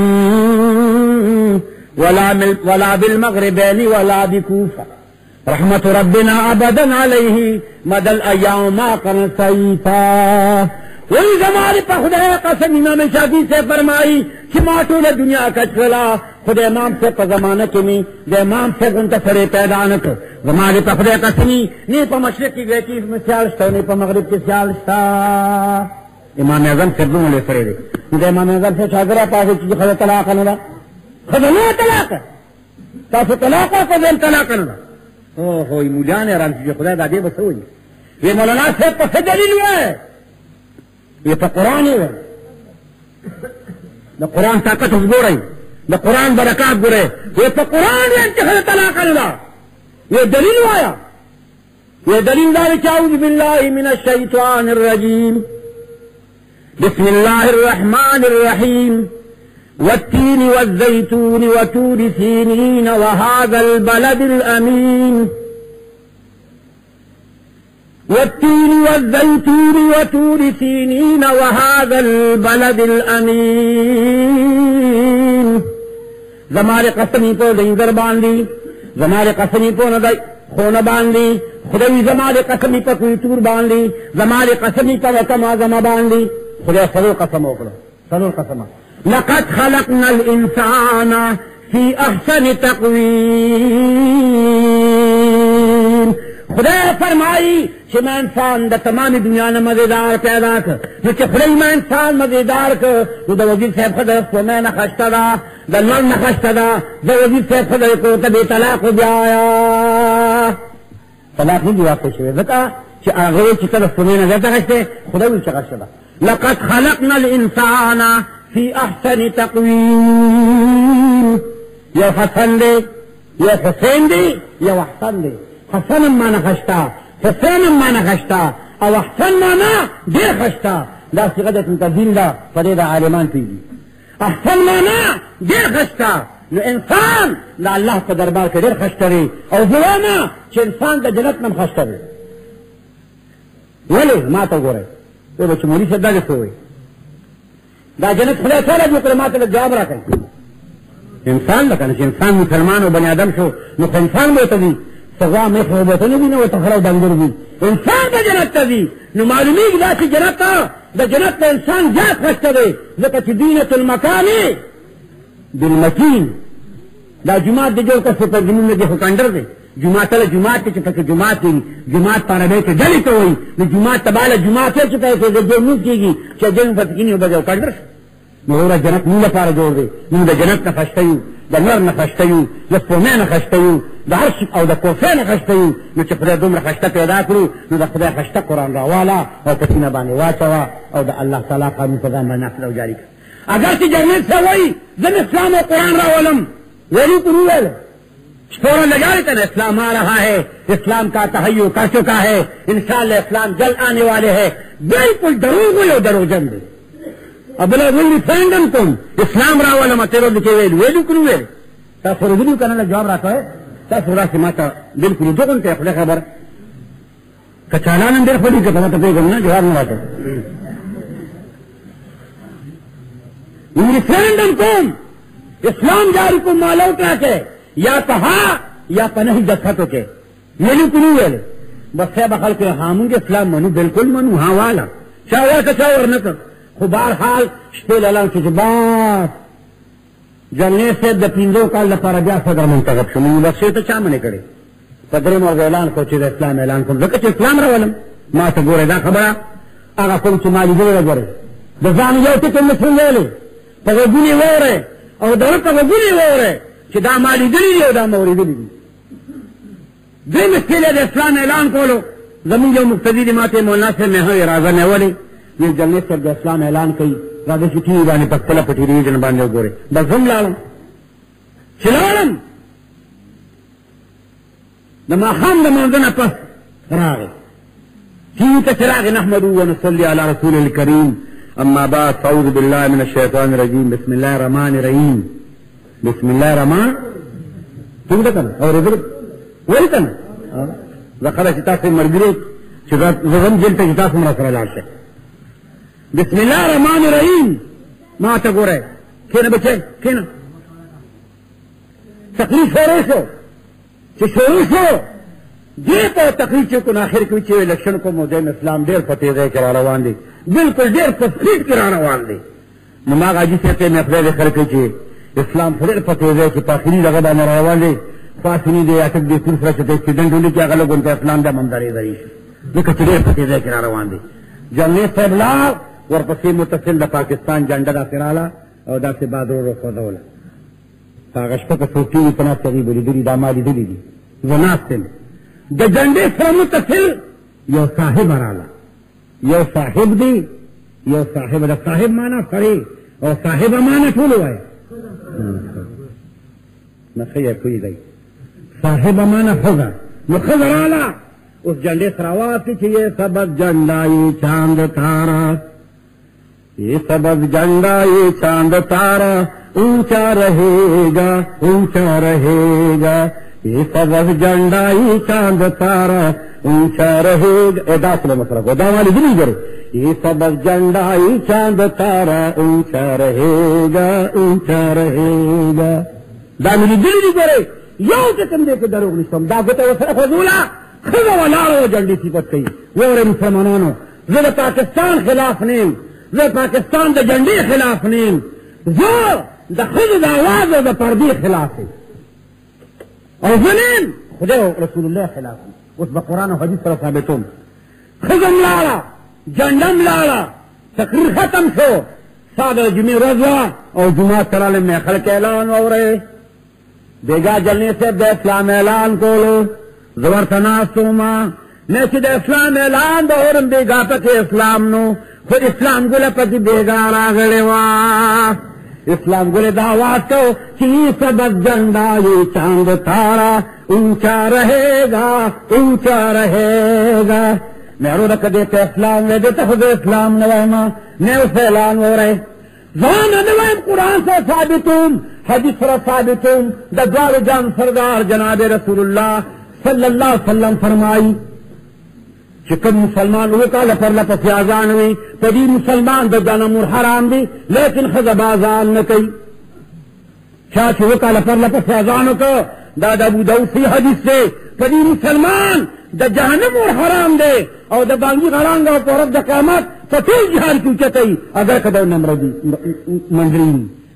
ولا بالمغربين ولا بكوفه رحمة ربنا ابدا عليه مدى الايام ما كان صحيفا وہی زمانے پر خدا قسم امام شافعی سے فرمائی کہ ما ټوله دنیا کچلا خدای امام سے په زمانه کې می د امام سے غونته سره پیدا نه کړ زمانے پر خدای قسمی نه په مشرق کې وی کې مثال شته نه په مغرب کې مثال شته امام اعظم سے دونه سره دی د امام اعظم سے شاګرد تاسو چې خدای طلاق نه ده خدای نه طلاق تاسو طلاق او خدای طلاق نه ده او هو مولانا رحمت الله خدای د دې بسوي وی مولانا سے په دلیل وای یہ تو قرآن ہے دا قرآن طاقت گورے دا قرآن برکات گورے یہ تو قرآن ہے انتخاب طلاق اللہ یہ دلیل آیا یہ دلیل ذلك اعوذ باللہ من الشیطان الرجیم بسم اللہ الرحمن الرحیم والتین والزیتون وطور سینین وهذا البلد الامین والتين والزيتون وطور سينين وهذا البلد الأمين زمار قسمی پو دینگر باندی زمار قسمی پو ندائی خون باندی خدای زمار قسمی پا کوئی تور باندی زمار قسمی پا وطم آزم باندی خدای سلو قسم اکڑو سلو قسم لقد خلقنا الانسان في احسن تقویم خدای فرمائی کہ میں انسان دا تمام دنیا نے مزیدار پیدا کر جو کہ خدای میں انسان مزیدار کر جو دا وزیر صاحب خدای کو میں نخشتا دا دا لن نخشتا دا دا وزیر صاحب خدای کو تبی طلاق دیا آیا طلاق نہیں دیا خوش ہوئے بتا کہ آغوی چی طرف سنے نظر خشتے خدای چی خشتا لقد خلقنا الانسان فی احسن تقویم یا حسن دے یا حسین دے یا احسن دے حسن مانا خشتا حسین مانا خشتا او احسن مانا دیر خشتا دا صیغه تبدیل دا پدې دا عالمان پیږي احسن مانا دیر خشتا نو انسان دا الله په دربار کې ډېر خشته دی او زوانا چې انسان د جنت نم خشته دی ولې ما ته وګورئ وایي چې مولوي صاحب دا څه وایي دا جنت خدای تعالی دې کړ ما ته جواب راکړي انسان لکه چې انسان مسلمان او بني آدم شو نو انسان به ته دی سزا میں خوبتنی بھی نہ وہ تخرا ڈنگر بھی انسان کا جنت تا دی نو معلومی دا سی جنت تا دا جنت تا انسان جات خشتا دے ذکر چی دینت المکانی بالمتین دا جماعت دے جو کس پر زمین میں دے حکندر دے جماعت اللہ جماعت کے چپا کہ جماعت کی جماعت پارا بے کے ڈلی تو ہوئی نو جماعت تبالا جماعت کے چپا کہ جو نوک کی گی چاہ جن فتکینی ہو بجا حکندر نورا جنت نولا پارا جوڑ دے نو دا جنت نخشتیو دا نور نخشتیو دا سومے نخشتیو دا عرش او دا کوفے نخشتیو نو چا خدا دوم نخشتا پیدا کرو نو دا خدا خشتا قرآن راوالا او پسینہ بانے واچوا او دا اللہ تعالیٰ قانون فضا میں نافل او جاری کر اگر سی جنت سے وہی زن اسلام و قرآن راولم ویلی کنو ویلے فوراً لگا لیتا نا اسلام آ رہا ہے اسلام کا تحیو کر چکا ہے انشاءاللہ اسلام جل آنے والے ہیں بالکل دروغ ہوئی اور درو جن دے اب ویلی فرینڈم تم اسلام راوالا ما تیرو دکے ویلی کنو ویلے تا سورو ویلیو کنانا جواب راتا ہے تا سورا سی ماتا بالکل دو کنتے اپنے خبر کچالان اندر خودی کے پتا پیگم نا جواب نہ راتا ریفرینڈم کون اسلام جاری کو مالا اٹھا کے یا کہا یا پناہ دکھتو کے میلو کنو ویلے بس ہے بخل کے ہامون اسلام منو بالکل منو ہاں والا چاہور کا چاہور نکر خبار حال شپیل علام کی بات جننے سے دا پینزو کال لپارا بیا صدر منتخب شنو بخشی تا چامنے کرے پدرم اور اعلان کو چیز اسلام اعلان کو ذکر اسلام روالم ما تا گورے دا خبرہ آگا کم چمالی دے گورے دزانی یو تکم مسلم ویلے پغبونی وورے اور دولت پغبونی وورے چی دا مالی دلی دی او دا موری دلی دی دی مسئلے دا اسلام اعلان کولو زمین جو مقتدی دی ماتے مولانا سے میں ہوئی رازہ نیولی یہ جلنے سے دا اسلام اعلان کئی رازہ شکی بانی پکتلا پٹی ریجن باندے گورے بس ہم لالم چلالم دما خام دا موندنا پس راغے چیتا چراغ نحمدو ونصلی علی رسول الکریم اما بعد فاعوذ باللہ من الشیطان الرجیم بسم اللہ الرحمن الرحیم بسم اللہ الرحمن تم دا کنا اور ادھر وہی کنا ذکرہ چتا سے مرگریت زغم جلتا چتا سے مرسر لاشا بسم اللہ الرحمن الرحیم ما تا گو رہے کھینا بچے کھینا تقریب شروع شو چی شروع شو دیتا تقریب چکن آخر کوئی چیوے لکشن کو مدین اسلام دیر فتح دے کرا روان دے بالکل دیر تصفید کرا روان دے نماغ آجی سیتے میں افراد خرکے چیے اسلام فرد فتح دے کہ پاکینی لگا دا مروان دے پاسینی دے اتک دے کل فرشتے ایکسیڈنٹ ہونے کی اغلق انتا اسلام دا منداری دریش دیکھا چی دیر فتح دے کرا روان دے جنگی صاحب لاغ ورپسی متصل دا پاکستان جنڈا دا سرالا اور دا سے بعد رو خودولا پاگشپا کا سوچی پناہ تغیب لی دلی دا مالی دلی دی وناستن دا جنڈے سر متصل یو صاحب ارالا یو صاحب دی یو صاحب دا صاحب مانا سرے اور صاحب مانا ٹھولو ہے نخیر کوئی دی صاحب مانا خضر نخضر آلا اس جنڈے سراوات کی چیئے سبز جنڈا یہ چاند تارا یہ سبز جنڈا یہ چاند تارا اونچا رہے گا اونچا رہے گا یہ سبز جنڈا یہ چاند تارا اونچا رہے گا ادا سلو مسئلہ کو دا والی دلی کرے یہ سبز جنڈا یہ چاند تارا اونچا رہے گا اونچا رہے گا دا ملی دلی کرے یو چکم دے کے دروگ نشتم دا گتا وصلہ خضولا خضا والارو جنڈی سیپت کئی وور مسلمانانو زد پاکستان خلاف نیم زد پاکستان دا جنڈی خلاف نیم زد دا خضا دا آواز دا پردی خلاف ہے اور زنین خدا رسول اللہ خلاف ہے اس بقرآن و حدیث پر ثابتون خضم لالا جنڈم لالا تقریر ختم شو سادر جمعی رضا اور جمعہ ترالم میں خلق اعلان ہو رہے بیگا جلنے سے دے اسلام اعلان کولو زور تناسوما نیچے دے اسلام اعلان دا ہورم بیگا پتے اسلام نو خود اسلام گلے پتی بیگا راگلے وا اسلام گلے دعوات تو چی سبز جنڈا یہ چاند تارا اونچا رہے گا اونچا رہے گا میرو رکھ دیتے اسلام لے دیتے خود اسلام نوائما نیو سے اعلان ہو رہے زان نوائم قرآن سے ثابتون حدیث پر ثابتون دا دوار جان سردار جناب رسول اللہ صلی اللہ علیہ وسلم فرمائی چکم مسلمان وہ کا لپر لپس آزان ہوئی پدی مسلمان دا جانا مور حرام دی لیکن خزب آزان نکی چاچ وہ کا لپر لپس آزانوں کو دادا ابو داؤد سی حدیث سے پدی مسلمان دا جہنم اور حرام دے اور دا بانگی غرانگا اور پورت دا قیامت فتیل جہان کیوں چتئی اگر کدو نمردی منظرین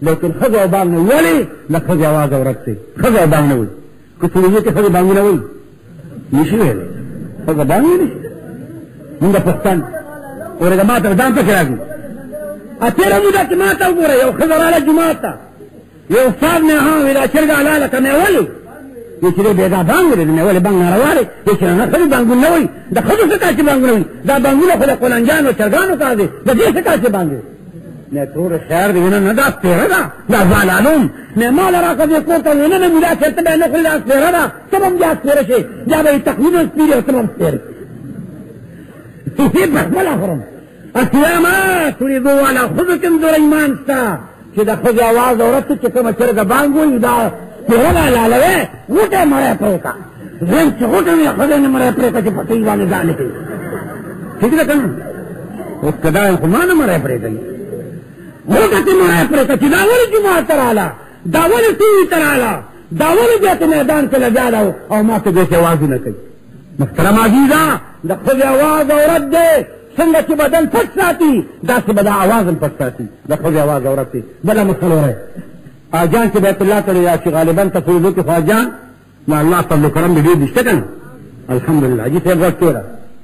لیکن خزه او بانګ نه ولې د ښځې اواز عورت دی ښځه او بانګ نه وایي که سروجې کې ښځې بانګونه وایي نشي ویلی ښځه بانګ ویلی مونږ پښتن اورېږه ما ته ځان پکې راځي تېره موده کې ما ته وګوره یو ښځه راله جومات ته یو استاد مې وی دا چرګه حلاله که مې ولې وی چې دی بیا دا بانګ دی مې ولې بانګ ناروا دی وی چې نه ښځې بانګونه نه وایي د ښځو څه کار چې بانګونه وایي دا بانګونه خو د قلنجانو چرګانو کار دی د دې څه کار چې بانګ دی نه ټول خیر دی نه دا تیره ده دا زالانوم نه مال راکړه دې کور ته نه نه مولا چېرته به نه خوري دا تیره ده ته به هم بیا تیره شي بیا به یې تقریبا سپېرې او ته به هم تیره شي په خپله خورم اسیاما سوریدو والا ښځو کې هم دوره ایمان شته چې د ښځې اواز عورت چې کومه چرګه بانګ وایي دا تیره ده لالوې غوټه یې مړی پرې کړه زم چې غوټه مې ښځې نه مړی پرې کړه چې پټۍ باندې ځانې کوي ټیک ده که نه اوس که دا خو ما نه مړی پرې کوي غوټه تې مړی پرې کړه چې دا ولې جومات ته راله دا ولې ټي وي ته راله دا ولې بیا ته میدان کې لګیا ده او ما ته داسې اوازونه کوي محترم عزیزه د ښځې اواز عورت دی څنګه چې بدن پټ ساتي داسې به دا اواز هم پټ ساتي د ښځې اواز عورت دی بله مسله وری اجان چې بیت الله ته یا چې غالبا تفریضو کې خو اجان نو الله فضل و کرم دې ډېر دي شته که نه الحمدلله حاجي صاحب غږ کېوره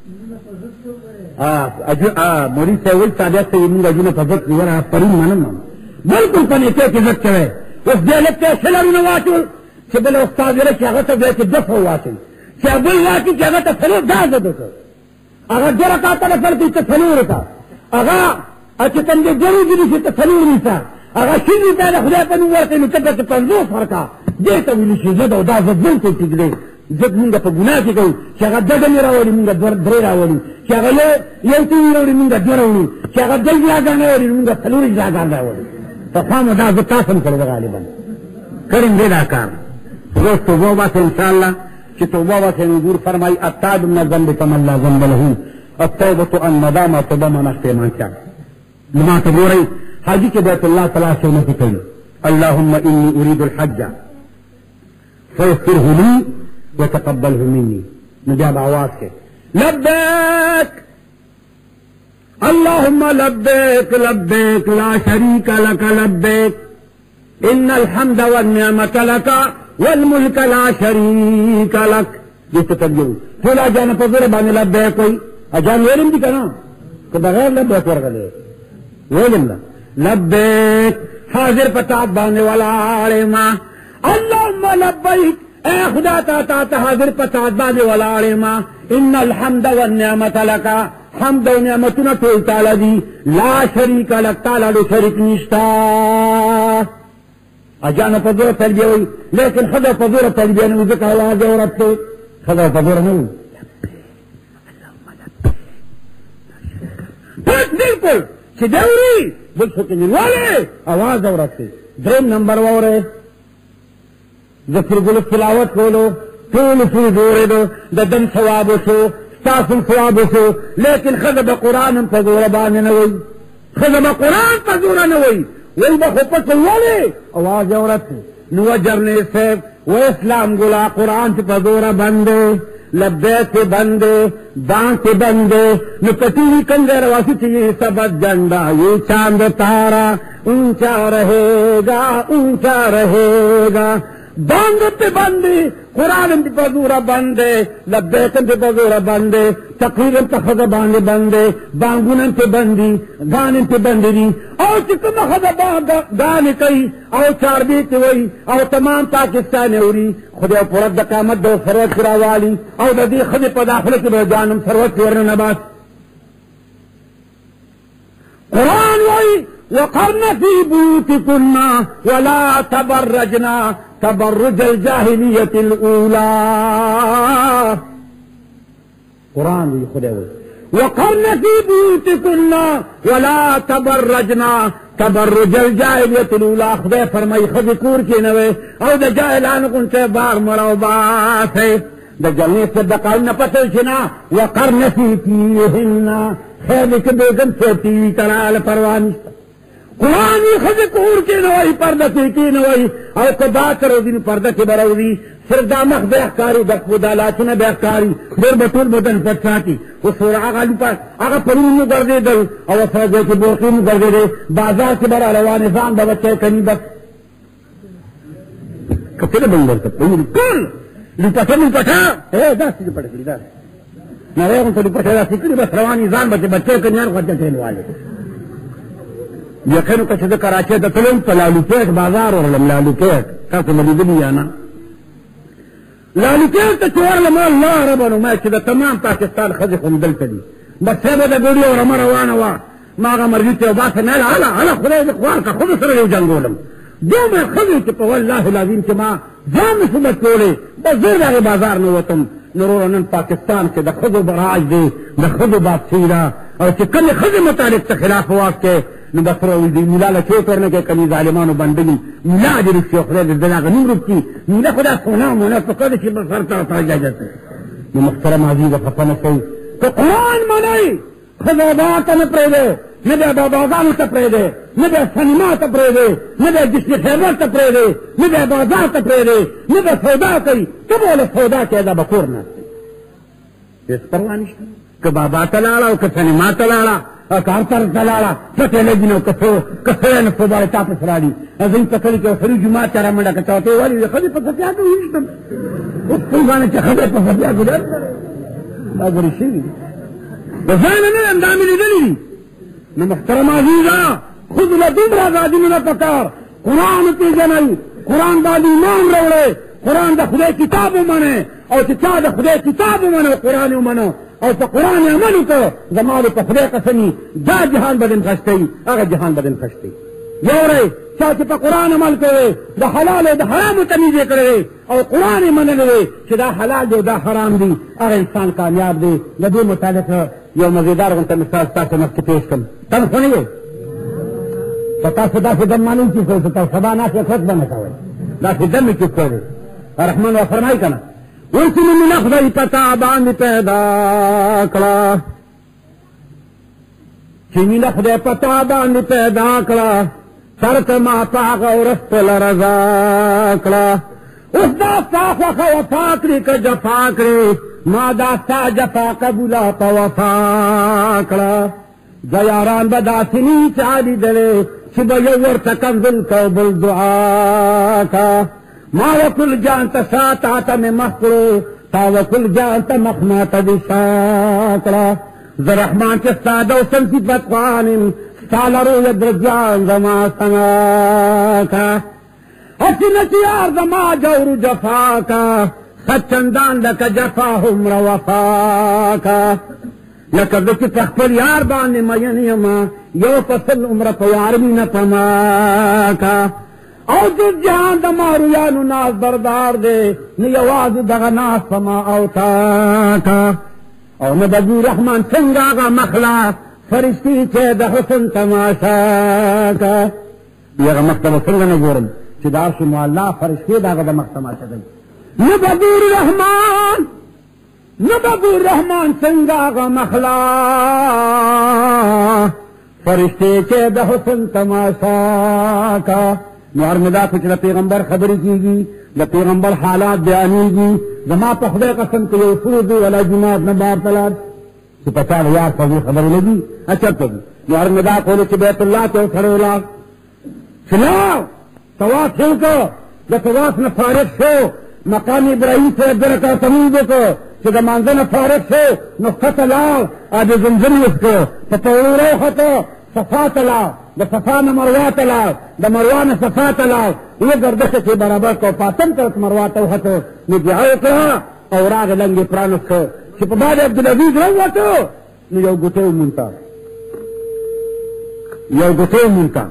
مولوي صاحب وایي تابعیت ته زمونږ اجونه په ضد وره آفرین منم بلکل په نیټۍ کې ضد شوی اوس دې لږ ته شلرونه واچول چې بله استاد ویله چې هغه ته بیا چې 200 واچوي چې بل واچي چې هغه ته څلور دا ضد وکړ هغه 2 رکعته نفل کوي ته 4 وکړه هغه چې تندې جوړې دي چې ته 4 نیسه هغه شل روپۍ د خدای په نوم ورکوي نو ته پکې 50 ورکړه دې ته ویلي شي ضد او دا ضد بلکل ټیک دی ضد مونږ په ګناه کې کوو چې هغه 2 ډلې راولي مونږ 3 راولي چې هغه یو ټي وي راوړي مونږ 2 راوړي چې هغه 2 جلاګانې راوړي مونږ 4 جلاګانې راوړي په خامو دا زه تاسو هم کړی ده غالبا کریم دی دا کار روز توبه وباسئ انشاءالله چې توبه وباسئ نو حضور فرمایي التائب من الذنب کمن لا ذنب له التوبة الندامة توبه معنا پیمانچا لما ته ګورئ حاجي کې بیت الله تعالی سنت کوي اللهم اني اريد الحج فيسره لي وتقبله مني نجاب آواز کے لبیک اللهم لبیک لبیک لا شریک لک لبیک ان الحمد والنعمت لک والملک لا شریک لک یہ تکبیر ټول اجان په زور باندې لبیک کوي اجان ویلم دي کنه که بغیر لبیک ورغله ویلم لبیک حاضر پتا باندې ولاړې ما اللهم لبیک اے خدا تا حاضر پتات باندې ولاړې ما ان الحمد والنعمت لك حمد و نعمتنا ټول تعالی دي لا شریک لک تعالی له شریک نشتا اجانه په زور تربیه وي لیکن خدا په زور تربیه نه ځکه اواز عورت ته خدا په زور نه وي بالکل چې دوري بل څه کې نیولې اواز عورت ته 3 نمبر وره ذکر ګلو تلاوت کولو ټول فرض اورېدو د دم ثواب وشو ستاسو ثواب وشو لیکن ښځه به قرآن هم په زوره باندې نه وایي ښځه به قرآن په زوره نه وایي وایي به خو پټ ولې اواز عورت نو جرنې صاحب و اسلام ګلا قرآن چې په زوره بند دی لبیک سے بندے بانگ سے بندے نو کٹی ہوئی کنجر واسی چاہیے سبز جھنڈا یہ چاند تارا اونچا رہے گا بانگ پہ بندے قرآن پہ بزورہ بندے لبیکن پہ بزورہ بندے تقریرن پہ خدا باندے بندے بانگونن پہ بندی گانن پہ بندی دی او چکم خدا گانے کئی او چاربیت وئی او تمام پاکستان اوری خدا پورت دا قامت دو سروت کرا والی او دا دی خدا پہ داخلے کے بے جانم سروت کرنے نبات قرآن وئی وقرن فی بوتکن ولا تبرجنا تبرج الجاہلیت الاولا قرآن وی خدا وی وقرن فی بیوتکن ولا تبرجنا تبرج الجاہلیت الاولا خدا فرمائی خود کور کی نوے او دا جاہلان کن سے بار مراو بات ہے دا جلنے سے دقال نپتل چنا وقرن فی تیہن خیر لکھ بیگم سے تیوی ترال پروانشتا قرآن خزه کور کې نه وای، پرده کې نه وای، او که با تر ودی پرده کې براوي، صرف دا مخ به ښکاری، د خدا لاسونه به ښکاری، ډېر به ټول بدن پټ ساتي. اوس هغه پرونو ګرځېدل او سره کې بورقې مو ګرځېدې، بازار کې به را روانې، ځان به بچی کني بس کڅه به ورته ټول لپټه داسې لپټه کړي، داسې نری غونته لپټه داسې کړي، بس روانې ځان به بچی کني، هر خواته ټرین والے. یقین که چې د کراچۍ ته تلم په لالوپیټ بازار ورلم، لالوپیټ تاسو مې لیدلي یا نه؟ لالوپیټ ته چې ورلم، الله ربه نو ما چې د تمام پاکستان ښځې خو دلته دي، بس به د ګوډي او رمه روانه وه، ما هغه مرګي ته وباسه نه هله خدای دې خوار که ښځو سره یو جنګولم، دومره ښځې چې په والله العظیم چې ما ځان مصیبت کولې، بس زه د هغې بازار نه وتم. نو نن پاکستان کې د ښځو براج دی، د ښځو بادشاهي ده، او چې کمې ښځې متعلق ته خلاف واک کې نو بس دی ملا له چوت ورنه کې کمی ظالمانو بندلي، ملا دې رکشي خدای دې دغه نوم رکشي، ملا خدا سونا مونه فقط چې بسر ته اجازه ده. نو محترم عزیز خفه نه شئ، که قرآن منئ خزابا ته نه پرېږدئ، نه بیا باباګانو ته پرېږدئ، نه بیا سینما ته پرېږدئ، نه بیا جشن خیبر ته پرېږدئ، نه بیا بازار ته پرېږدئ، نه بیا سودا کوي، ته به له سودا کې دا به کور ناست هېڅ پروا نشته. که بابا ته لاړه او که سینما ته لاړه او که هر طرف ته لاړه پته لګي نو که سړی نه فوباړې تا پس راړي. زموږ په کلي کې یو سړي جومات ته رامنډه کړه، چا ورته ویل ښځې په فتیاتو ویشتم، اوس کوم باندې چې ښځې په فتیاتو دا ګورې شوي دي، د ځانه نه یم، دا مې لیدلي دي. نو محترم عزیزه خود له دومره ازادي نه ده پکار، قرآن وپېژنئ، قرآن باندې ایمان راوړئ، قرآن د خدای کتاب ومنئ، او چې چا د خدای کتاب ومنه قرآن ومنه او په قرآن عمل وکړه، زما د په خدای قسمي دا جهان به دې خشتوي، هغه جهان به دې خشتوي. یوری چا چې په قرآن عمل کوي، د حلال او د حرامو تمیز یې کړی او قرآن یې منلی دی چې دا حلال دی او دا حرام دی، هغه انسان کامیاب دی. د دې متعلق یو مزیدار غونته مثال تاسو مخکې پېښ کړم. تاسو خو نه یې په تاسو داسې دم معلوم چې کوئ چې تاسو سبا ناستې خود به نه کوئ، داسې دم یې چوپ کوئ. رحمان و فرمایي که نه اوس مې مینه خدای په تا باندې پیدا کړه، چې مینه خدای په تا باندې پیدا کړه، سر ته ما په هغه ورځ خپله رضا کړه. اوس دا ستا خوښه وفا کړې که جفا کړې، ما دا ستا جفا قبوله په وفا کړه. زه یاران به داسې ني چا لیدلې چې به یو ورته کنځل کو بل دعا کا. ما وکل جان ته ساتا ته مې مخ کړو، تا وکل جان ته مخ ما ته دې شا کړه. زه رحمان چې ستا د حسن صفت خوانم، ستا لرو ید جان زما ثنا کا. هسې نه چې یار زما جور جفا کا، صد چندان لکه جفا هومره وفا کا. لکه زه چې په خپل یار باندې مین یمه، یو فصل عمره په یار مینه پما کا. او جز جهان د مارویانو ناز بردار دی، نه یوازې دغه ناز پما او تا کا. او نه به ګور رحمان څنګه هغه مخله فرشتي چې د حسن تماشا کا. هغه مخ ته به څنګه نه ګورم چې د عرش معلا فرشتې د هغه د مخ تماشا کوي. نه به ګور رحمان، نه به ګور رحمان څنګه هغه مخله فرشتې چې د حسن تماشا کا. نو هر مدا چې د پیغمبر خبرې کېږي، د پیغمبر حالات بیانېږي، زما په خدای قسم که یو سور دی ولا جماعت نه بار ته لاړ چې په چا د یار په دې خبرې لګي چېرته دي. نو هر مدا کولو چې بیت الله ته یو سړی ولاړ چې لاړ طواف یې وکړ، د طواف نه فارغ شو، مقام ابراهیم صاحب 2 رکعته لمونځ وکړ، چې د مانځه نه فارغ شو نو ښکته لاړ، د زمزم یې وڅښه، په پوړو راوخته، صفا ته لاړ، د صفا نه مروا ته لاړ، د مروا نه صفا ته لاړ، یوه ګردشه چې برابر کړ، په اتم طرف مروا ته وخته، نو دعا یې کړه او راغې لنګ یې پرانست کړ چې په بعد عبدالعزیز راووته، نو یو ګوته ومونته، یو ګوته ومونته،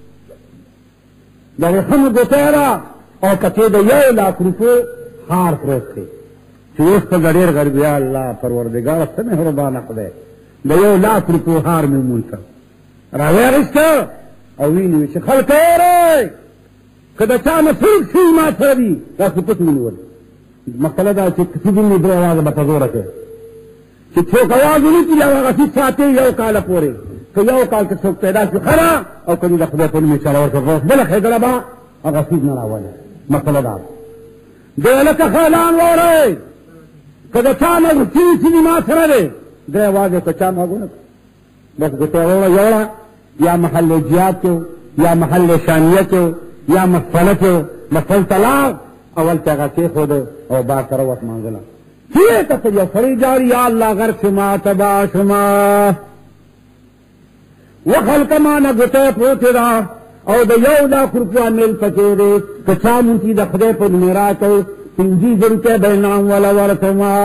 د ورېښمو ګوته ده او پکې د 1 لاک روپو هار پروت دی چې اوس ته د ډېر غریب یا الله پروردګاره څه مهربانه خدای، د 1 لاک روپو هار مې ومونته. راویغسته او ویني چې خلکه اورئ که د چا نه څوک شي ما سره دي دا صفت ونیول. مسله دا چې سیدین مې 2 اوازه به په زوره کوي چې څوک اواز ونیسي او هغه سیټ ساتي 1 کاله پورې که یو کال کې څوک پیدا شي خره او که د خدای په نوم یې چاره ورکړه بله ښېګړه به هغه سیز نه راولي مسله دا دی لکه خیلان واورئ که د چا نه وروستي سینې ما سره دی دی یوازې که چا مغونه بس ګوتې یوړه یا محل جهاد کې یا محل شانیه کې یا مسله کې مسل طلاق اول چې هغه کېښود او با سره وسمانځله چېرته که یو سړی جاري یا الله غرق شما تباه شما وخلقه مانه ګوتی پروتې ده او د 1,00,000 روپیه میل پکې دی که چا مونږ د خدای په نوم راکوي 50 روپیه به انعام والا ورکوما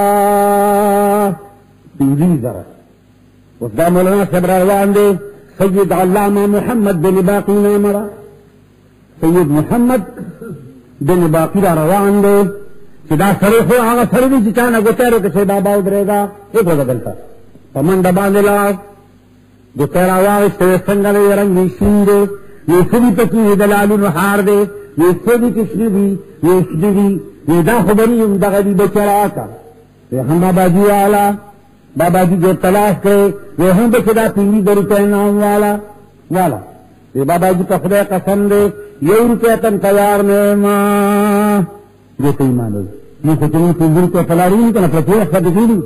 50,000 اوس دا مولانا صاحب را روان دی سید علامه محمد بن باقی نامه ده سید محمد بن باقی را روان دی چې دا سړی خو هغه سړی دی چې چا نه ګوتی روکړي بابا ودرېږه وګوره دلته په منډه باندې لاړ ګوتی را واخېستې څنګه دی رنګ یې شین دی ویسه دي پکې د لالونو هار دی ویسه دي چې شنه دي ویشده دي وی دا خبرې هم دغه دي بچه راکړه وی هم باباجي والا باباجي جو تلاش کړی وی هم بچه دا 50 روپۍ انعام والا وی باباجي په خدای قسم دی 1 روپۍ تم تیار نه ما دې ته ایمان دی موږ خو چې موږ 50 روپۍ تلاري نه که نه په تېره شپه دې کړي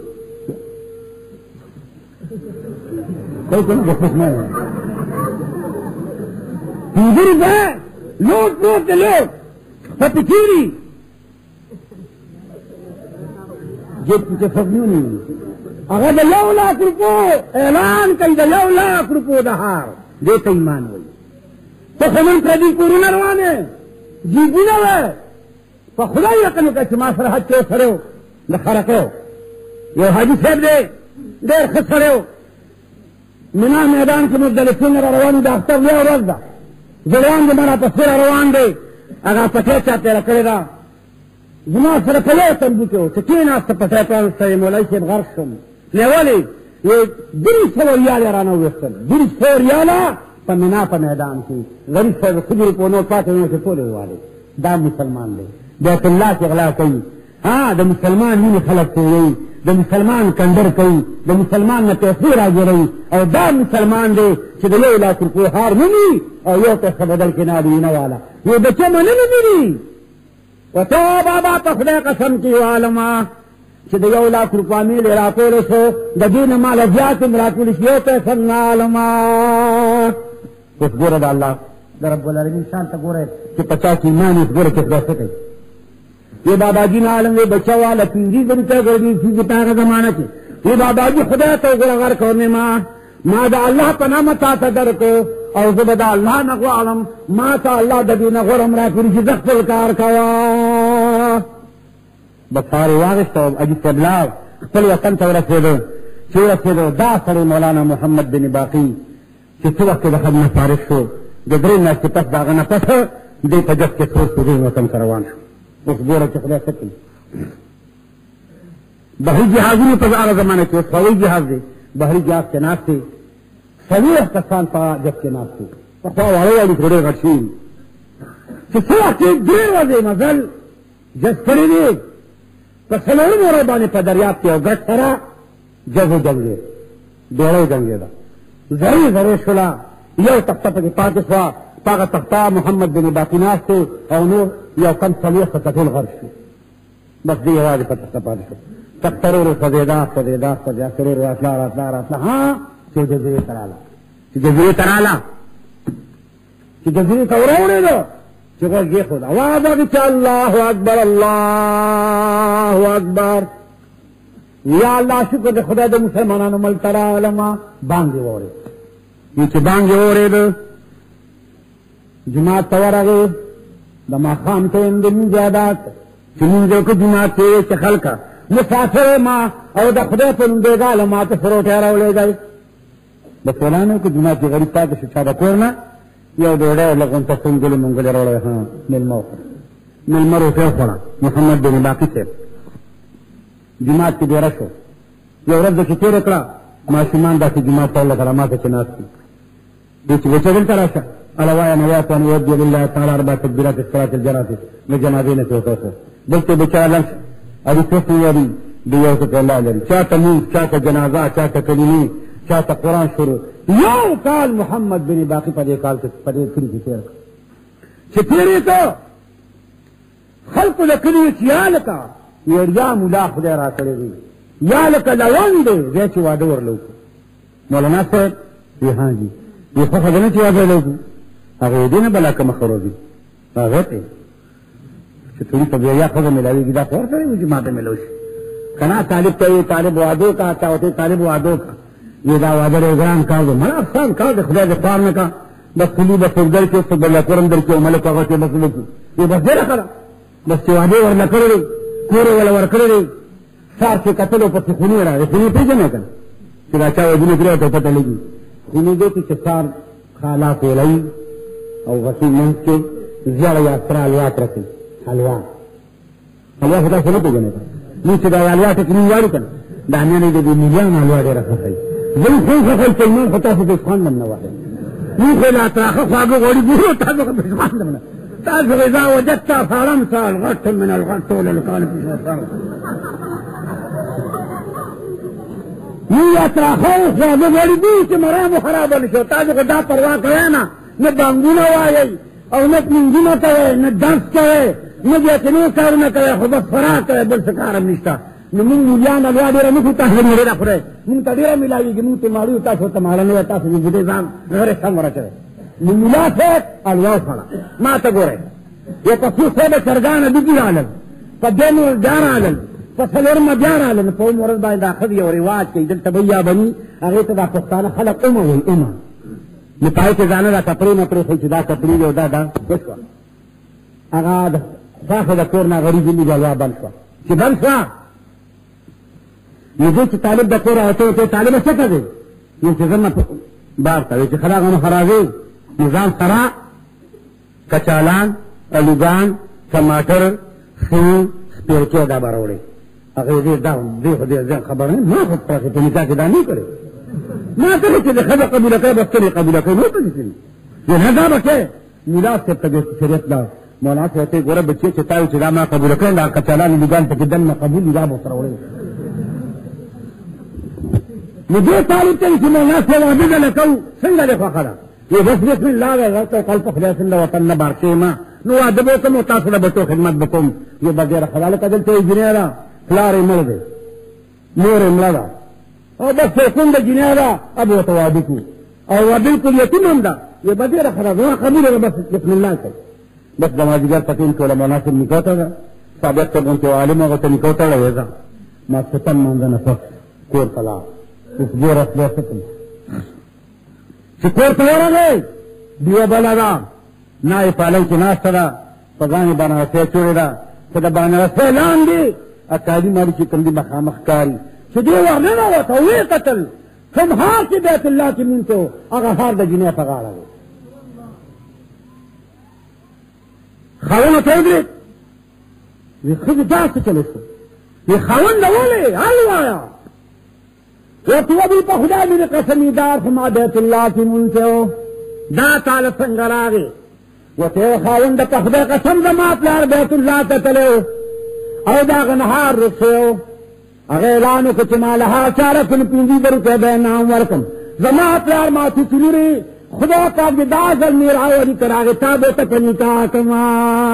کوئی که نه د خوش نه 50 روپۍ لوټ پروت دی لوټ په پکېري جیب کې څوک نه هغه د 1,00,000 روپو اعلان کوي د 1,00,000 روپو د هار دې ته ایمان وایي ته خو نن پردي کورونه روانې جیبونه وی په خدای یقین وکړه چې ما سره حج کې سړی و د خرقو یو حاجي صاحب دی ډېر ښه سړی و منا میدان کې مختلفونه را روان د اختر یو ورځ ده ځوان د ما راپسې را روان دی هغه پټۍ چا تېره کړې ده زما سره په یو تنبو کې و چې کېناسته پټۍ پرانسته یې مولوي صاحب غرق شوم نه ولې 200 ریاله رانه وویستل 200 ریاله په منا په میدان کې غریب صاحب خجرې په نور پاتې نه چې ټولې ووالې دا مسلمان دی بیت الله کې غلا کوي د مسلمان مینې خلک کوي د مسلمان کندر کوي د مسلمان نه پیسې راجوړوي او دا مسلمان دی چې د 1,00,000 روپو هار مني او یو پیسه بدل کې نه دی نه والا یو بچه مننه مني وته بابا په خدای قسم کې عالمه چې د 1,00,000 روپو میل راټول شو د دې نه مال زیات هم راټول شي یو پیسه نه عالمه اوس ګوره د الله د رب العالمین شان ته ګوره چې 50 ایمان یې ګوره چې خدای څه کوي یہ بابا جی نے عالم میں بچہ والا 50 روپے کر دی تھی جتا کا زمانہ کی یہ بابا جی خدا تو غرغر کرنے ما دا اللہ پناہ متا تدر کو اور زبدا اللہ نقو عالم ما تا اللہ دبی نغرم را کری جزق الکار کوا بطاری واغشتا اجی سبلاو پل وطن تا ورسیدو چی ورسیدو دا سر مولانا محمد بن باقی چی سو وقت دخل نفارش شو جدرین ناشتی پس داغنا پس دی پا جس کے سوز سوزین وطن سروان شو اوس ګوره چې خدای څه کوي بحري جهازونه په هغه زمانه کې اوس فوجي جهاز دی بحري جهاز کې ناست دی 40 کسان په جب کې ناست دی پخوا واړه واړه ډېر غټ شوي چې څه وخت کې ډېر ورځې مزل جز کړی دی په څلورم ورځ باندې په دریاب کې یو ګټ سره جز وجنګېد ډېره وجنګېده زرې زرې شوله یو تخته پکې پاتې شوه پاغه تخته محمد بن باقي ناست او نور یو کم 40 ټول غرق شو بس دی یوازې په تخته پاتې شو تخته ورو سوځېدا سرور راتله چې جزیرې ته راغله چې جزیرې ته وراوړېده چې غوږ یې ښود اواز وکړي چې الله اکبر الله اکبر یا الله شکر د خدای د مسلمانانو ملک راغلمه بانګ یې واورېد چې بانګ یې واورېده جماعت ته ورغې د ماښام ټایم د لمونځ عادات چې لمونځ وکړه جومات کې چې خلکه مسافر ما او د خدای په نوم بېګاله ما ته فروټی راولېږئ د فلانو که جومات کې غریب پاتې شو چا د کور نه یو ډوډۍ لږ غونته سنګلې منګلې راوړی مېلمه وخوړه مېلمه روټۍ وخوړه محمد بن باقي صاحب جومات کې ډېره شو یو ورځ دکې تېره کړه ماشومان داسې جومات ته لکه راماته کې ناست دي دوی چې بچه دلته راشه الوایا نوات ان يوجه لله تعالى 4 تكبيرات الصلاه الجنازه لجنازين توتو دلته بچاله ابي سفيان ديوت الله لري چاته مون چاته جنازه چاته کلمي چاته قرآن شروع یو کال محمد بن باقی په دې کال کې په دې کلی کې تیر کړ چې تیرې ته خلقو د کلي چې یا لکه ویریا ملا خدای را کړی دی یا لکه لون دی دی چې واده ورلو مولانا صاحب وی ها جی وی خو خدای چې واده ورلو هغه دې نه بلا کوم خروجي هغه ته چې ټول په بیا خو ملاوي دا خور سره چې ماته ملوش کنا طالب ته طالب وادو کا چاہتے طالب وادو کا یہ دا وادر اگران کا دو منا افسان کا دے خدا دے خوار نکا بس کلی بس اگدر کے سب اللہ قرم در کے ملک آغا کے مسئلے کی یہ بس دے رکھا بس چه وادے ورنہ کر رہے کورے والا ور کر رہے سار سے قتلوں پر سے خونی رہا ہے خونی پہ جنے کر چلا چاہو جنہیں کرے تو پتہ لگی خونی دے کی سار خالا کو لئی او غسیل منس کے زیادہ یا سرا حلوات رکھے حلوات خدا سے نہیں پہ جنے کر نیچے دا حلوات کنی واری کر دانے نے دے ملیان حلوات رکھا ہے ذل خون خفل سلمان خطا سے بسخان نمنا واحد نو خلا تاخف واقع غوری بورو تازو بسخان نمنا تازو اذا وجدت فرمسا الغط من الغط وللقان في شوطان نو یا تاخف واقع غوری بورو چه مرام خراب نشو تازو خدا پروا کرنا نہ بانگونا وائی او نہ منگونا کرے نہ ڈانس کرے نہ جتنے کار نہ کرے خود فرا کرے بل سکارم نشتا نو مونږ مليان الوا ډېره نه کوته هغه ډېره خوري مونږ ته ډېره ملایږي مونږ ته ماړو تاسو ته ماړه نه تاسو دې ځان غره څنګه راځي نو ملافت الوا فلا ما ته ګوره یو تاسو سره چرګان دي کیاله په دنو جارالل په څلور ما جارالل په مورز باندې اخذ یو رواج کې دلته بیا بني هغه ته د پښتانه خلک امه نو پای ته ځان را کپړې نه پرې چې دا کپړې یو دا وښه هغه فاخذ کورنا غریب دي جواب بن شو چې بن شو یہ جو طالب دا کور آتے ہوتے طالب اچھا کر دے یہ چیزن بار کرے کہ خراغ ہم خراغے نظام سرا کچالان الوگان ٹماٹر سین سپیرکے دا باروڑے اگر یہ دا دیکھو دے خبر ہے ماں خود پر تو نکاح کے دا نہیں کرے ماں کرے کہ خبر قبول کرے بس کرے قبول کرے نہیں تو کسی یہ نظام بچے میراث سے تجھے شریعت دا مولانا سے ہوتے گورا بچے چتاوی چلا ماں قبول کرے دا کچالان الوگان تک دن میں قبول نظام بسروڑے مجھے طالب ته چې مولا سے وعده لکو څنګه له خاطر یہ بسم الله غلطه قلب خلاص الله وطن بارکه ما نو وعده به کوم تاسو له بتو خدمت وکوم یہ بغیر خلل کدل ته انجینیر فلار مل دے نور ملا او بس کوم د انجینیر ابو توادکو او بالکل یتیم ده یہ بغیر خلاص نو قبول بس بسم الله کوي بس دماغیګر پټین کوله مناسب نکوتا ده ثابت ته عالم او ته نکوتا لږه ما ستن مونږ نه پک کور طلاق اس جو رس لے سکیں چکور تیارا گئے دیو بلا دا نائی پالن کی ناس تدا پگانی بانا رسے چوڑے دا خدا بانا رسے لان دی اکادی ماری کی کندی مخامخ کاری چو دیو ورننا ہوتا ہوئے قتل ہم ہار کی بیت اللہ کی منتو اگا ہار دا جنیا پگارا گئے خوانا چودرے یہ خود دا سے چلے سو یہ خوانا لولے حالو آیا تو ابھی پا خدا میرے قسمی دار فما بیت اللہ کی منچو دا تعالی سنگراغی وہ تے خاون دا پا خدا قسم دا ماپلار بیت اللہ تتلو او دا غنہار رکھو اغیلانو کچمالہا چارکن پیندی درو کے بینام ورکم زما اپلار ماتی تلوری خدا پاک دا ظلمی راوری کراغی تابو تکنیتا کما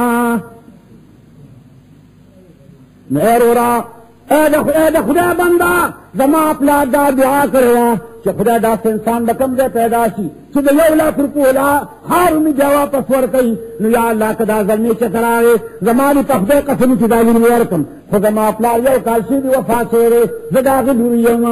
میرورا اے دا خدا بندہ زما اپلا دا دعا کروا کہ خدا دا سے انسان بکم دے پیدا شی چھ دا یو لاکھ روپولا ہارمی جوا پسور کئی نو یا اللہ کدا ظلمی چکراوے زمانی پخدے قسمی چھ دا ظلمی ورکم خود زما اپلا یو کالشی دی وفا چورے زدا غلوی یما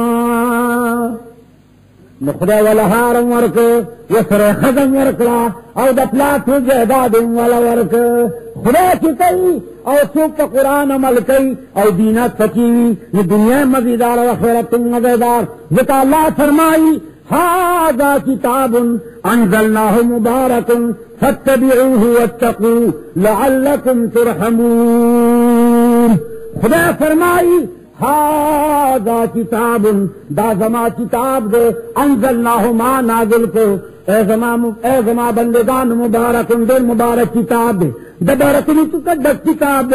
نو خدا والا ہارم ورک یسر خزم ورکلا او دا پلاتو جہدادم والا ورک خدا چکئی او سوک پا قرآن عمل کئی او دینت فکیوی یہ دنیا مزیدار و خیرت مزیدار ذکا اللہ فرمائی هذا کتاب انزلناه مبارک فاتبعوه واتقوا لعلکم ترحمون خدا فرمائی هذا کتاب دا زما کتاب دے انزلناه ما نازل کو اے زما بندگان مبارک دے مبارک کتاب دے دبارکنی تکدس کتاب دے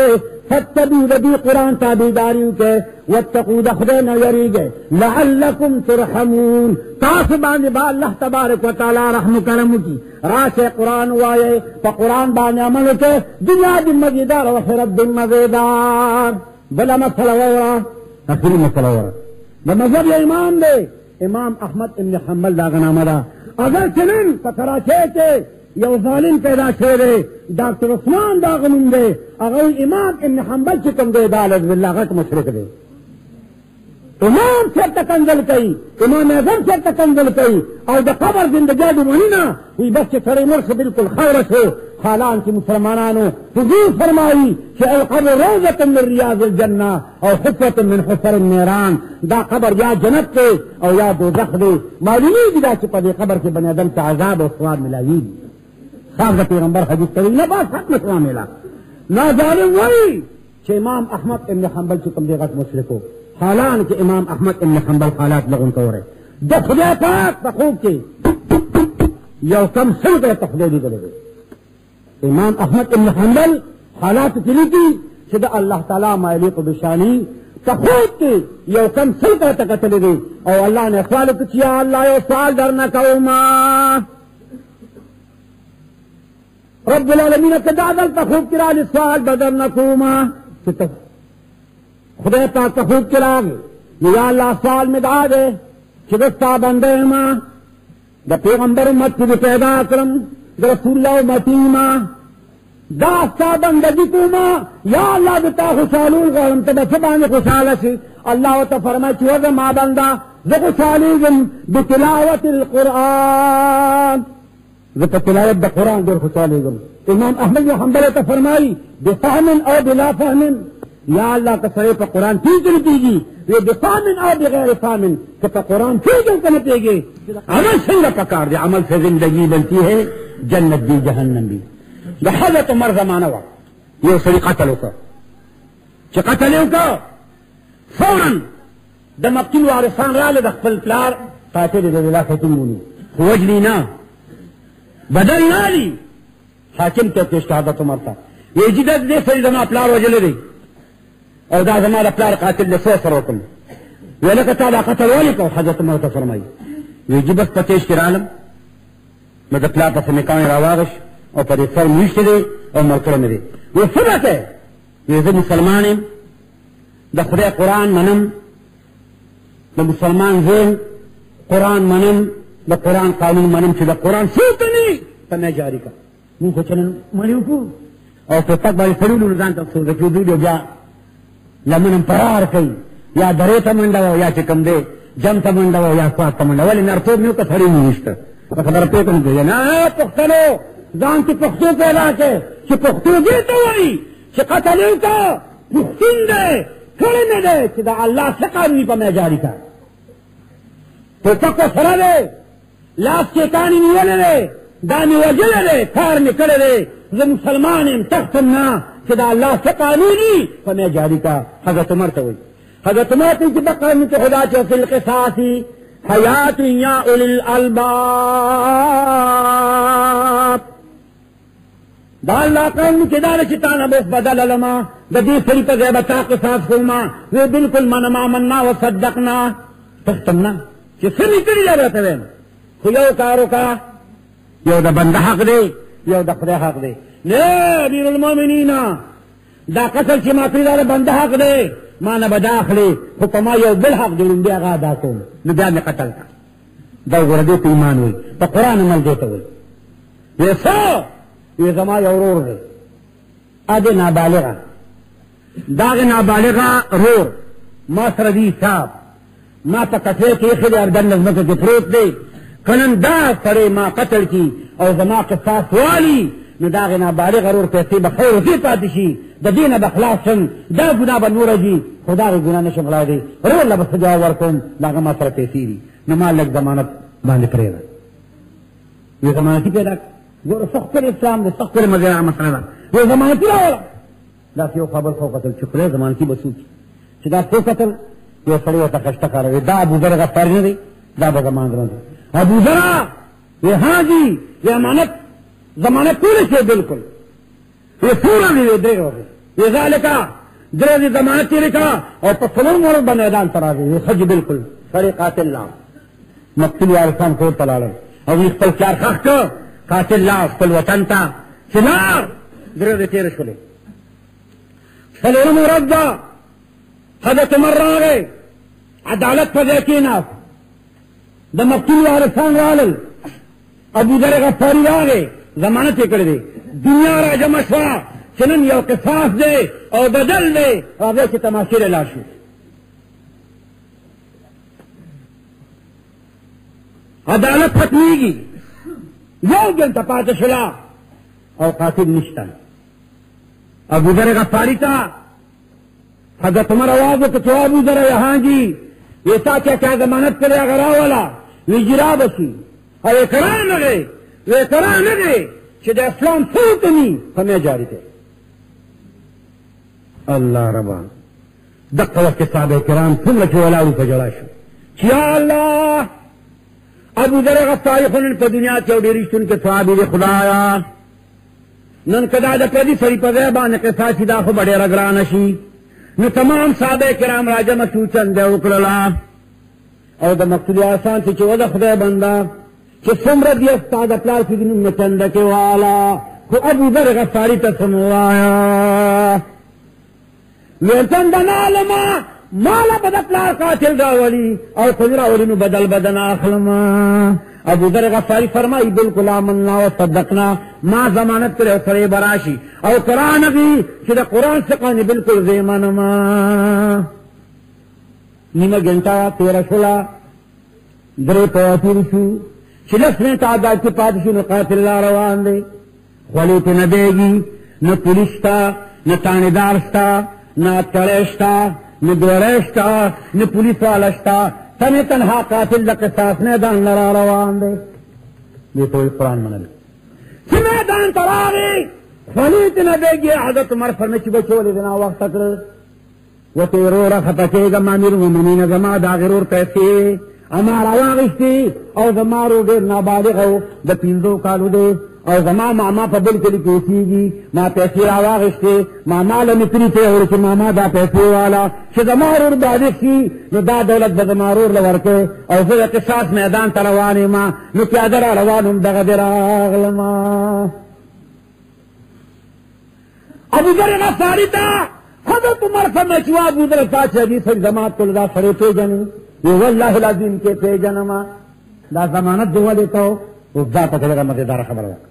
फत्तबी रबी कुरान ताबीदारी के वत्तकू दखदे न यरीगे लअल्लकुम तुरहमून तास बाने बा अल्लाह तबारक व तआला रहम करम की राशे कुरान वाये प कुरान बाने अमल के दुनिया दिन मजेदार व आखिरत दिन मजेदार बला मसला वरा आखिरी मसला वरा बमज़हब इमाम दे इमाम अहमद इब्न हंबल दा गनामदा अगर चलन पथरा के यौ जालिम पैदा छेड़े डॉक्टर उस्मान दा गनुम दे अगर इमाम इब्न हंबल से कम दे दालत बिल्लाह का मुशरिक दे इमाम से तकंजल कई इमाम आज़म से तकंजल कई और द कबर जिंदगी दुमनी ना हुई बस के सरे मुल्क बिल्कुल खैरत हो हालान की मुसलमानों हुजूर फरमाई कि अल कब्र रोज़तुन मिन रियाज़िल जन्ना और हुफ़्फ़तुन मिन हुफ़रिन नीरान दा कबर या जन्नत के और या दोज़ख दे मालूमी बिदा के पदे कबर के बने आदम का अज़ाब और सवाब मिलाई साहब पैगंबर हदीस करी ना बात हक में मिला ना जालिम वही कि इमाम अहमद इब्न हंबल से कम देगा मुशरिक हो हालान के इमाम अहमद इब्न हंबल हालात लोगों को रहे जब खुदा पाक तखूब के यौ कम सुन कर तखदे गए इमाम अहमद इब्न हंबल हालात चली थी सीधा अल्लाह ताला मायले को बिशानी तखूब के यौ कम सुन कर तक चले गए और अल्लाह ने सवाल किया अल्लाह यो सवाल डरना कौमा रब्बुल आलमीन के दादल तखूब किरा सवाल बदरना कौमा खुदा पाक तखूब किरा या अल्लाह सवाल में दा दे चिदस्ता बंदे मां द पैगंबर उम्मत की पैदा करम द रसूलुल्लाह उम्मती मां दास्ता बंदगी कुमा या अल्लाह बिता खुशालूल गरम तब सबान खुशाल से अल्लाह तो फरमाए चुवा मा बंदा ज खुशालीगन बितिलावतिल कुरान ज तिलावत द कुरान दर खुशालीगन इमाम अहमद बिन हंबल तो फरमाई बिफहमिन और बिला फहमिन या अल्लाह का सरे पर कुरान ठीक लीजिए ये बिफामिन और बगैर फामिन के पर कुरान ठीक करने देंगे अमल से पकार दे अमल से जिंदगी बनती है जन्नत भी जहन्नम भी हजरत उमर जमाना हुआ ये सही कतल का कतल का फौरन दम अब्दुल वारिसान राले दखल प्लार कातिल रज़िला खतूनी वजली ना बदल नाली हाकिम के शहादत उमर था ये जिदत दे सही दमा प्लार वजले दे और दा जमा प्लार कातिल ले सो सरोकम ये लका ताला कतल वाली को हजरत उमर का फरमाई ये जिबस पतेश के आलम मद प्लार पर निकाय रावागश और पर सर मीश दे और मरकर में दे वो सुनत है ये जो मुसलमान है द खुदा कुरान मनम द मुसलमान जेन कुरान मनम द कुरान कानून मनम से द कुरान सूतनी तने जारी का मुंह को चलन मरियो को और तो तक बाई फरूल जान तक सो देखो वीडियो जा लमन परार कई या दरे तमंडा या चिकम दे जम तमंडा या स्वाद तमंडा वाले नरतो में का थरी मिनिस्ट खबर पे कौन दे ना पुख्तलो जान की पुख्तो पैदा के कि पुख्तो दे तो वही कि कतले का पुख्तिन दे खड़े में दे कि अल्लाह से कानूनी पर मैं जारी का तो तक को सरा दे लाश के कानी निवले दे दानी वजले दे खार निकले दे जो मुसलमान इन तख्तना कि अल्लाह से कानूनी पर मैं जारी का हजरत उमर तो हुई हजरत उमर की बकान के खुदा के फिल के साथ ही हयात या उलिल अलबाब दाल्ला कानून के दारे चिताना बस बदल अलमा गदी सरी पर गैबता के साथ हुमा वे बिल्कुल मनमा मन्ना व सद्दकना तख्तमना कि सरी करी जा रहते हैं खुयो कारो का यो द बंदा हक दे यो द खुदा हक दे ले अमीरुल मोमिनीना दा कसल की माफी दारे बंदा हक दे माना बदाखले हुक्मा यो बिल हक दे इंडिया का दा को नबिया ने कत्ल का दो गुरदे पे ईमान हुई तो कुरान अमल देते हुए ये सो ये जमा और है आगे नाबालिगा दाग नाबालिगा रोर मासरदी साहब माँ तकफे के खिले अर्दन नजमत के फरोत दे कनंदाज पड़े माँ कतल की और जमा के साथ वाली न दाग नाबालिगा रोर पैसे बखैर होती पातिशी दीन बखलासन दा गुना बनूर जी खुदा के गुना ने शमला दे रोर लब सजा वर्कुम दाग मासर पैसीरी नमाज लग जमानत बांध करेगा ये जमानती पैदा वो सख्तर इस्लाम ने सख्तर मज़ेरा मसला वो जमानती वाला दास यो खबर खो कतल चुकले जमानती बसूच सीधा खो कतल ये सड़ी होता कष्ट कर रहे दा अबू जरा का पैर नहीं दे दा बगा मांग रहे अबू जरा ये हाँ जी ये अमानत जमानत पूरे से बिल्कुल ये पूरा नहीं दे لذالک درې ضمانت تیرې کا او په څلور مورد به میدان ته راځي خج بالکل سړی قاتل لا مقتول وارثان کور ته لاړل او وی خپل کار خښ کړ قاتل لا خپل وطن ته چې لاړ درې تېرې شولې څلورم ورځ ده حضرت عمر راغی عدالت په ځای کېناست د مقتول وارثان راغلل ابوذر غفاري راغی ضمانت یې کړی دی دنیا را جمع شوه چې نن یو قصاص دی او بدل دی راځئ چې تماشې له لاړ شو عدالت ختمیږي یو ګنټه پاتې شوله او قاتل نشته ابوذر غفاري ته حضرت عمر آواز وکړ چې ابوذر یہاں جی یہ تا کیا ضمانت کرے اگر راولا وی جرا بشي او اقرار نگئے وی اقرار نگئے چې د اسلام فوتنی ہمیں جاری تے اللہ ربا دقا وقت صحابہ کرام څومره چې ولاړو په جړا شو چې یا الله ابوذر غفاري خو نن په دنیا کې یو ډېر رښتونکی صحابي دی خدایا نن که دا د پردي سړي په ځای باندې قصاص شي دا خو به ډېره ګرانه شي نو تمام صحابه کرام راجمع شو چنده وکړله او د مقتول وارثان چې و د خدای بنده چې څومره دي ستا د پلار چې نوم چنده کې والا خو ابوذر غفاري ته څه مه وایه ویل چنده نه علمه مالا به د پلار قاتل راولي او که نه راولي نو بدل بدن اخلمه ابوذر غفاري فرمایي بالکل آمنا و صدقنا ما ضمانت کړی او سړی به راشي او قرآن نغي چې د قرآن څخه نه بالکل زه منمه نیمه ګنټه تېره شوله درې پوه تېر شو چې لس منټه عدالت کې پاتې شو نو قاتل لا روان دی خولې ته نه بیږي نه پولیس شته نه تانیدار شته نه اتکړی شته نه دوړی شته نه پولیس والا شته تنې تنها قاتل د قصاص میدان لرا روان دی دې ته قرآن منل چې میدان ته راغی خولې ته نه بیږي حضرت عمر فرمایي چې بچو ولې دې ناوخته کړل وته وروره خطا کېږم امیر المؤمنین زما د هغې ورور پیسې اما راواغېستې او زما ورور ډېر نابالغ و د 15 کالو دی او زما ماما په بل کلي کې اوسېږي ما پیسې راواغېستې ماما له مې پرې ته چې ماما دا پیسې والا چې زما ورور بالغ شي نو دا دولت به زما ورور له ورکوې او زه د قصاص میدان ته روان یم نو پیاده را روان هم دغه دې راغلم ابوذر غفاري ته حضرت عمر فرمایي چې ابوذر تا چې حدیث ضمانت کړل دا سړی پېژنې والله العظیم کې پیژنم دا ضمانت دی ولې ته اوس دا ته دغه مزیداره خبره ده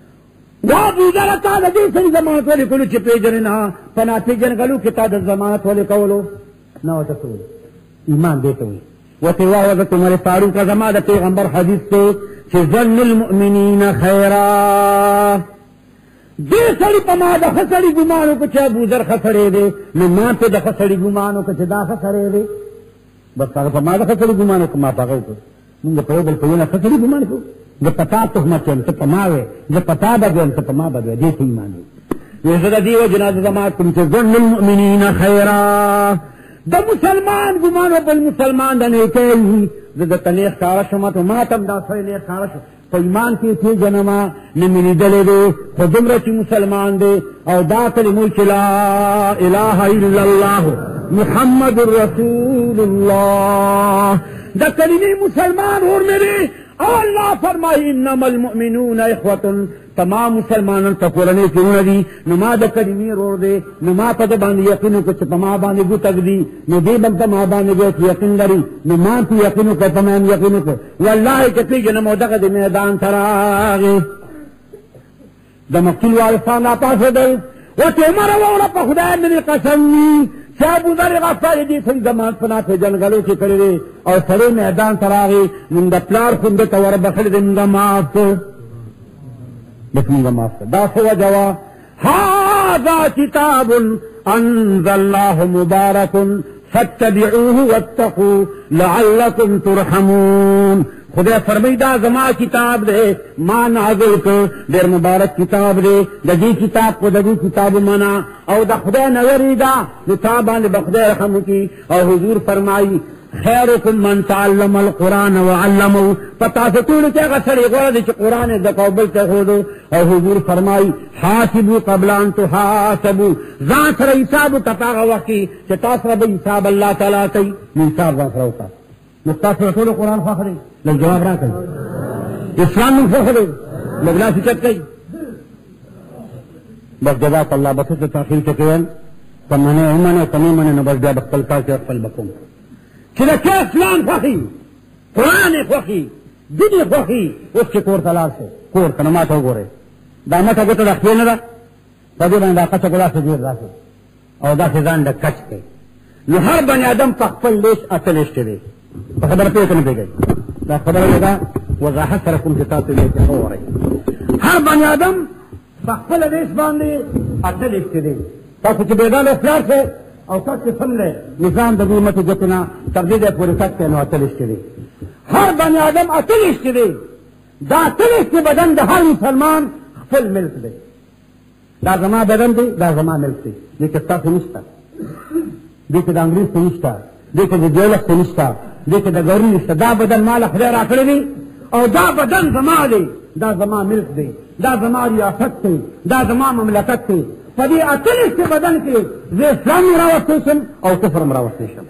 ابوذر تا د دې سړي ضمانت ولې کولو چې پیژنې نه په ناپېژنګلو کې تا د ضمانت ولې کولو نه ورته څه ویل ایمان دې ته وایي ورته وایه حضرت عمر فاروق زما د پیغمبر حدیث دی چې ظن المؤمنین خیرا دې سړي په ما د ښه سړي ګمان وکړه چې ابوذر ښه سړی دی نو ما پې د ښه سړي ګمان وکړه چې دا ښه سړی دی بس هغه په ما د ښه سړي ګمان وکړه ما په هغه وکړو مونږ په یو بل په یونه ښه سړي ګمان کړو زه په تا تهمت یم ته په ما وې زه په تا بد یم ته په ما بد وې دې ته ایمان دی وایي زه د دې وجې نه ضمانت کوم چې ظن المؤمنین خیرا د مسلمان ګمان و بل مسلمان د نیکۍ وي زه درته نیک ښکاره شم ته ما ته هم دا سړی نیک ښکاره شو په ایمان کې پېژنمه نه مې لیدلی دی خو دومره چې مسلمان دی او دا کلمې چې لا اله الا الله محمد رسول الله دا کلمې مسلمان ور مې دی او الله فرمایي انما المؤمنون اخوة تمام مسلمانان ته کورنۍ کورونه دي نو ما د کلمې ورور دی نو ما په ده باندې یقین وکړه چې په ما باندې ګوتک دي نو دې بل ته ما باندې ګوت یقین لري نو ما پې یقین وکړه په ما هم یقین وکړه والله چې پېژنم او دغه د میدان ته راغې د مقتول وارثان راپاڅېدل ورته عمر واوره په خدای مې قسم وي چې ابوذر غفاري دې سړي ضمانت په ناپېژنګلو کې کړی دی او سړی میدان ته راغی نو د پلار خونده ته وربخلي دی مونږه معاف کړ بس مونږه معاف کړ دا څه وجه وه هذا کتاب انزل الله مبارک فاتبعوه واتقوا لعلکم ترحمون خدای فرمائی دا زما کتاب دے ما نازل کر دیر مبارک کتاب دے دا دی کتاب کو دا دی کتاب منا او دا خدای نوری دا نتابان بخدای رحم کی او حضور فرمائی خیرکم من تعلم القرآن وعلمه پتا سے ټول ته غسړي غوړه چې قرآن د قوبل ته خودو او حضور فرمای حاسبوا قبل ان تحاسبوا ځان سره حساب تپاغه وخت چې تاسو به حساب الله تعالی کوي حساب ځان وکړه نو تاسو ټول قرآن فخري نو جواب راکړئ اسلام نو فخري لګلا چې کوي بس جزاک الله بس ته تاخير کوي تمنه امنه تمنه نو بس بیا خپل کار کې خپل بکوم چې دا چې اسلام خوښي قرآن خوښي دین خوښي اوس چې کور ته لاړ شي کور ته ما ته وګورئ دا ماته ګوته د خپل نه ده په دې باندې دا کچه ګلا څه ډېر راشي او داسې ځان د کچ کوي نو هر بني آدم په خپل لیش اته لیشت دی په خبره پوه که نه پوهېږئ دا خبره ده وضاحت سره کوم چې تاسو لیش وګورئ هر بني آدم په خپل لیش باندې اته لیشت دی تاسو چې بېګانه اختیار شئ او تاسو سم له نظام د دې مته جتنا تر دې پورې تک نو اتلش دی هر بني آدم اتلش دی دا اتلش بدن د هر مسلمان خپل ملک دی دا زما بدن دی دا زما ملک دی دې کې تاسو نشته دې کې د انګریز نشته دې کې د دولت نشته دې کې د ګورنر نشته دا بدن مال خدای راکړی دی او دا بدن زما دی دا زما ملک دی دا زما ریاست دی دا زما مملکت دی په دې اتلس بدن کې زه اسلام راوستی شم او کفر راوستی شم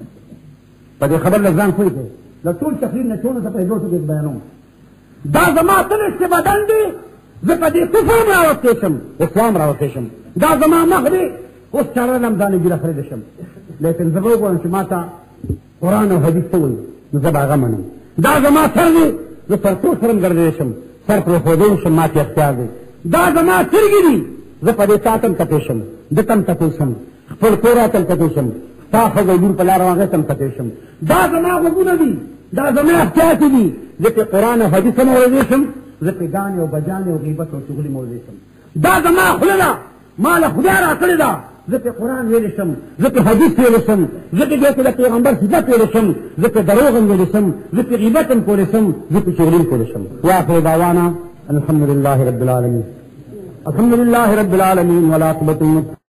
په دې خبر له ځان پوه کړئ له ټول تقریر نه ټولو ته په دې کې بیانوم دا زما اتلس بدن دی زه په دې کفر راوستی شم اسلام راوستی شم دا زما مخ دی اوس چاره لم ځانې ګیله خریدی شم لیکن زه به وګورم چې ما ته قرآن او حدیث څه وایي نو زه به هغه منم دا زما سر دی زه تر څو سره ګرځېدی شم سر پرېښودی شم ما ته اختیار دی دا زما سترګې دي زه په دې تا تم کتی شم ده تم کتی شم خپل کوره تم کتی شم ستا ښځه لور په لاره هغې تم کتی شم دا زما غوږونه دي دا زما احتیاطې دي زه پې قرآن او حدیث هم اورېدی شم زه پې ګانې او بجانې او غیبت او چغلي هم اورېدی شم دا زما خوله ده ما له خدای راکړې ده زه پې قرآن ویلی شم زه پې حدیث ویلی شم زه پې دې کې د پیغمبر صفت ویلی شم زه پې دروغ هم ویلی شم زه پې غیبت هم کولی شم زه پې چغلي هم کولی شم واخر دعوانا الحمد لله رب العالمين الحمد لله رب العالمين والعاقبة